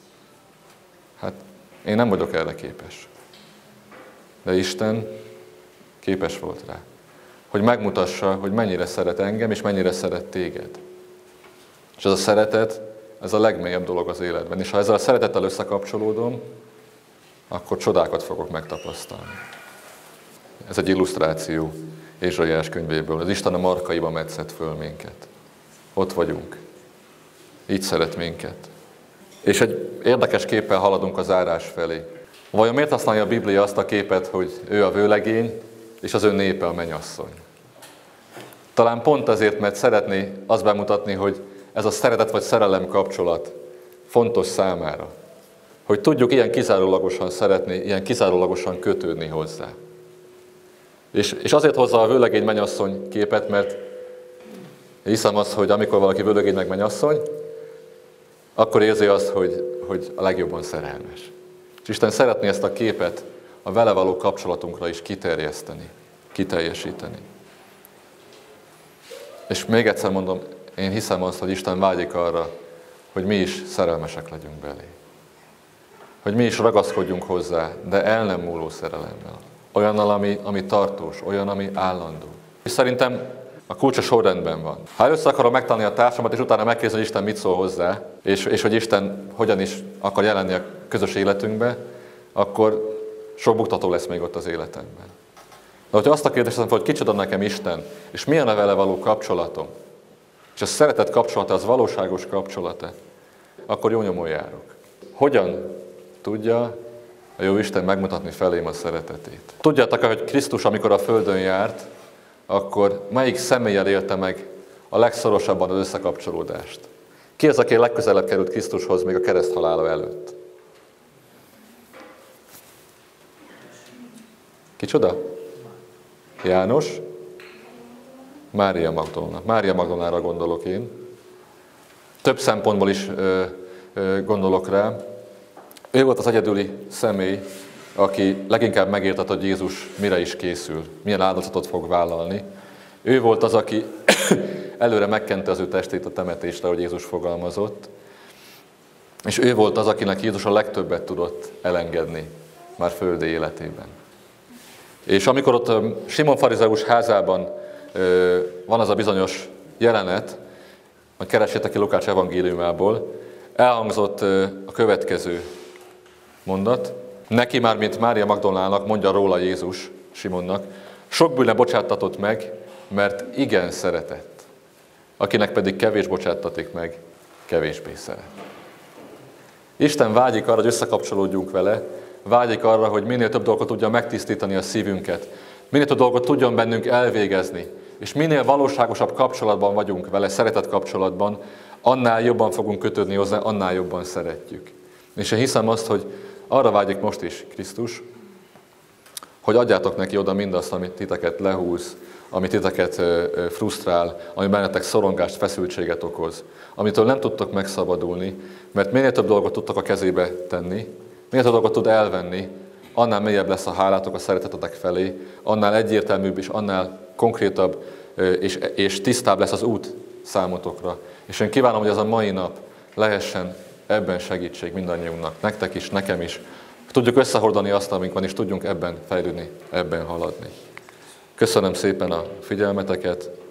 Hát én nem vagyok erre képes. De Isten képes volt rá. Hogy megmutassa, hogy mennyire szeret engem, és mennyire szeret téged. És ez a szeretet, ez a legmélyebb dolog az életben. És ha ezzel a szeretettel összekapcsolódom, akkor csodákat fogok megtapasztalni. Ez egy illusztráció. Ézsaiás könyvéből. Az Isten a markaiba metszett föl minket. Ott vagyunk. Így szeret minket. És egy érdekes képpel haladunk a zárás felé. Vajon miért használja a Biblia azt a képet, hogy ő a vőlegény, és az ő népe a mennyasszony? Talán pont azért, mert szeretné azt bemutatni, hogy ez a szeretet vagy szerelem kapcsolat fontos számára. Hogy tudjuk ilyen kizárólagosan szeretni, ilyen kizárólagosan kötődni hozzá. És, és azért hozza a vőlegény mennyasszony képet, mert hiszem azt, hogy amikor valaki vőlegény meg mennyasszony, akkor érzi azt, hogy, hogy a legjobban szerelmes. És Isten szeretné ezt a képet a vele való kapcsolatunkra is kiterjeszteni, kiteljesíteni. És még egyszer mondom, én hiszem azt, hogy Isten vágyik arra, hogy mi is szerelmesek legyünk belé. Hogy mi is ragaszkodjunk hozzá, de el nem múló szerelemmel. Olyannal, ami, ami tartós, olyan, ami állandó. És szerintem a kulcs a sorrendben van. Ha először akarom megtalálni a társamat, és utána megkérdezni, hogy Isten mit szól hozzá, és, és hogy Isten hogyan is akar jelenni a közös életünkbe, akkor sok buktató lesz még ott az életemben. De hogyha azt a kérdést teszem, hogy kicsoda nekem Isten, és milyen a vele való kapcsolatom, és a szeretet kapcsolata, az valóságos kapcsolata, akkor jó nyomon járok. Hogyan tudja a jó Isten megmutatni felém a szeretetét? Tudjátok, hogy Krisztus, amikor a földön járt, akkor melyik személlyel élte meg a legszorosabban az összekapcsolódást? Ki az, aki legközelebb került Krisztushoz még a kereszt halála előtt? Kicsoda? János? Mária Magdolna. Mária Magdolnára gondolok én. Több szempontból is ö, ö, gondolok rá. Ő volt az egyedüli személy, aki leginkább megértett, hogy Jézus mire is készül, milyen áldozatot fog vállalni. Ő volt az, aki előre megkente az ő testét a temetésre, hogy Jézus fogalmazott. És ő volt az, akinek Jézus a legtöbbet tudott elengedni már földi életében. És amikor ott Simon farizeus házában van az a bizonyos jelenet, majd keressétek ki Lukács evangéliumából, elhangzott a következő mondat. Neki már, mint Mária Magdolnának, mondja róla Jézus Simonnak, sok bűne bocsáttatott meg, mert igen szeretett. Akinek pedig kevés bocsáttatik meg, kevésbé szeret. Isten vágyik arra, hogy összekapcsolódjunk vele, vágyik arra, hogy minél több dolgot tudja megtisztítani a szívünket, minél több dolgot tudjon bennünk elvégezni, és minél valóságosabb kapcsolatban vagyunk vele, szeretet kapcsolatban, annál jobban fogunk kötődni hozzá, annál jobban szeretjük. És én hiszem azt, hogy arra vágyik most is Krisztus, hogy adjátok neki oda mindazt, amit titeket lehúz, amit titeket frusztrál, ami bennetek szorongást, feszültséget okoz, amitől nem tudtok megszabadulni, mert minél több dolgot tudtok a kezébe tenni, minél több dolgot tud elvenni, annál mélyebb lesz a hálátok a szeretetetek felé, annál egyértelműbb és annál konkrétabb és, és tisztább lesz az út számotokra. És én kívánom, hogy ez a mai nap lehessen ebben segítség mindannyiunknak, nektek is, nekem is. Tudjuk összehordani azt, amink van, és tudjunk ebben fejlődni, ebben haladni. Köszönöm szépen a figyelmeteket,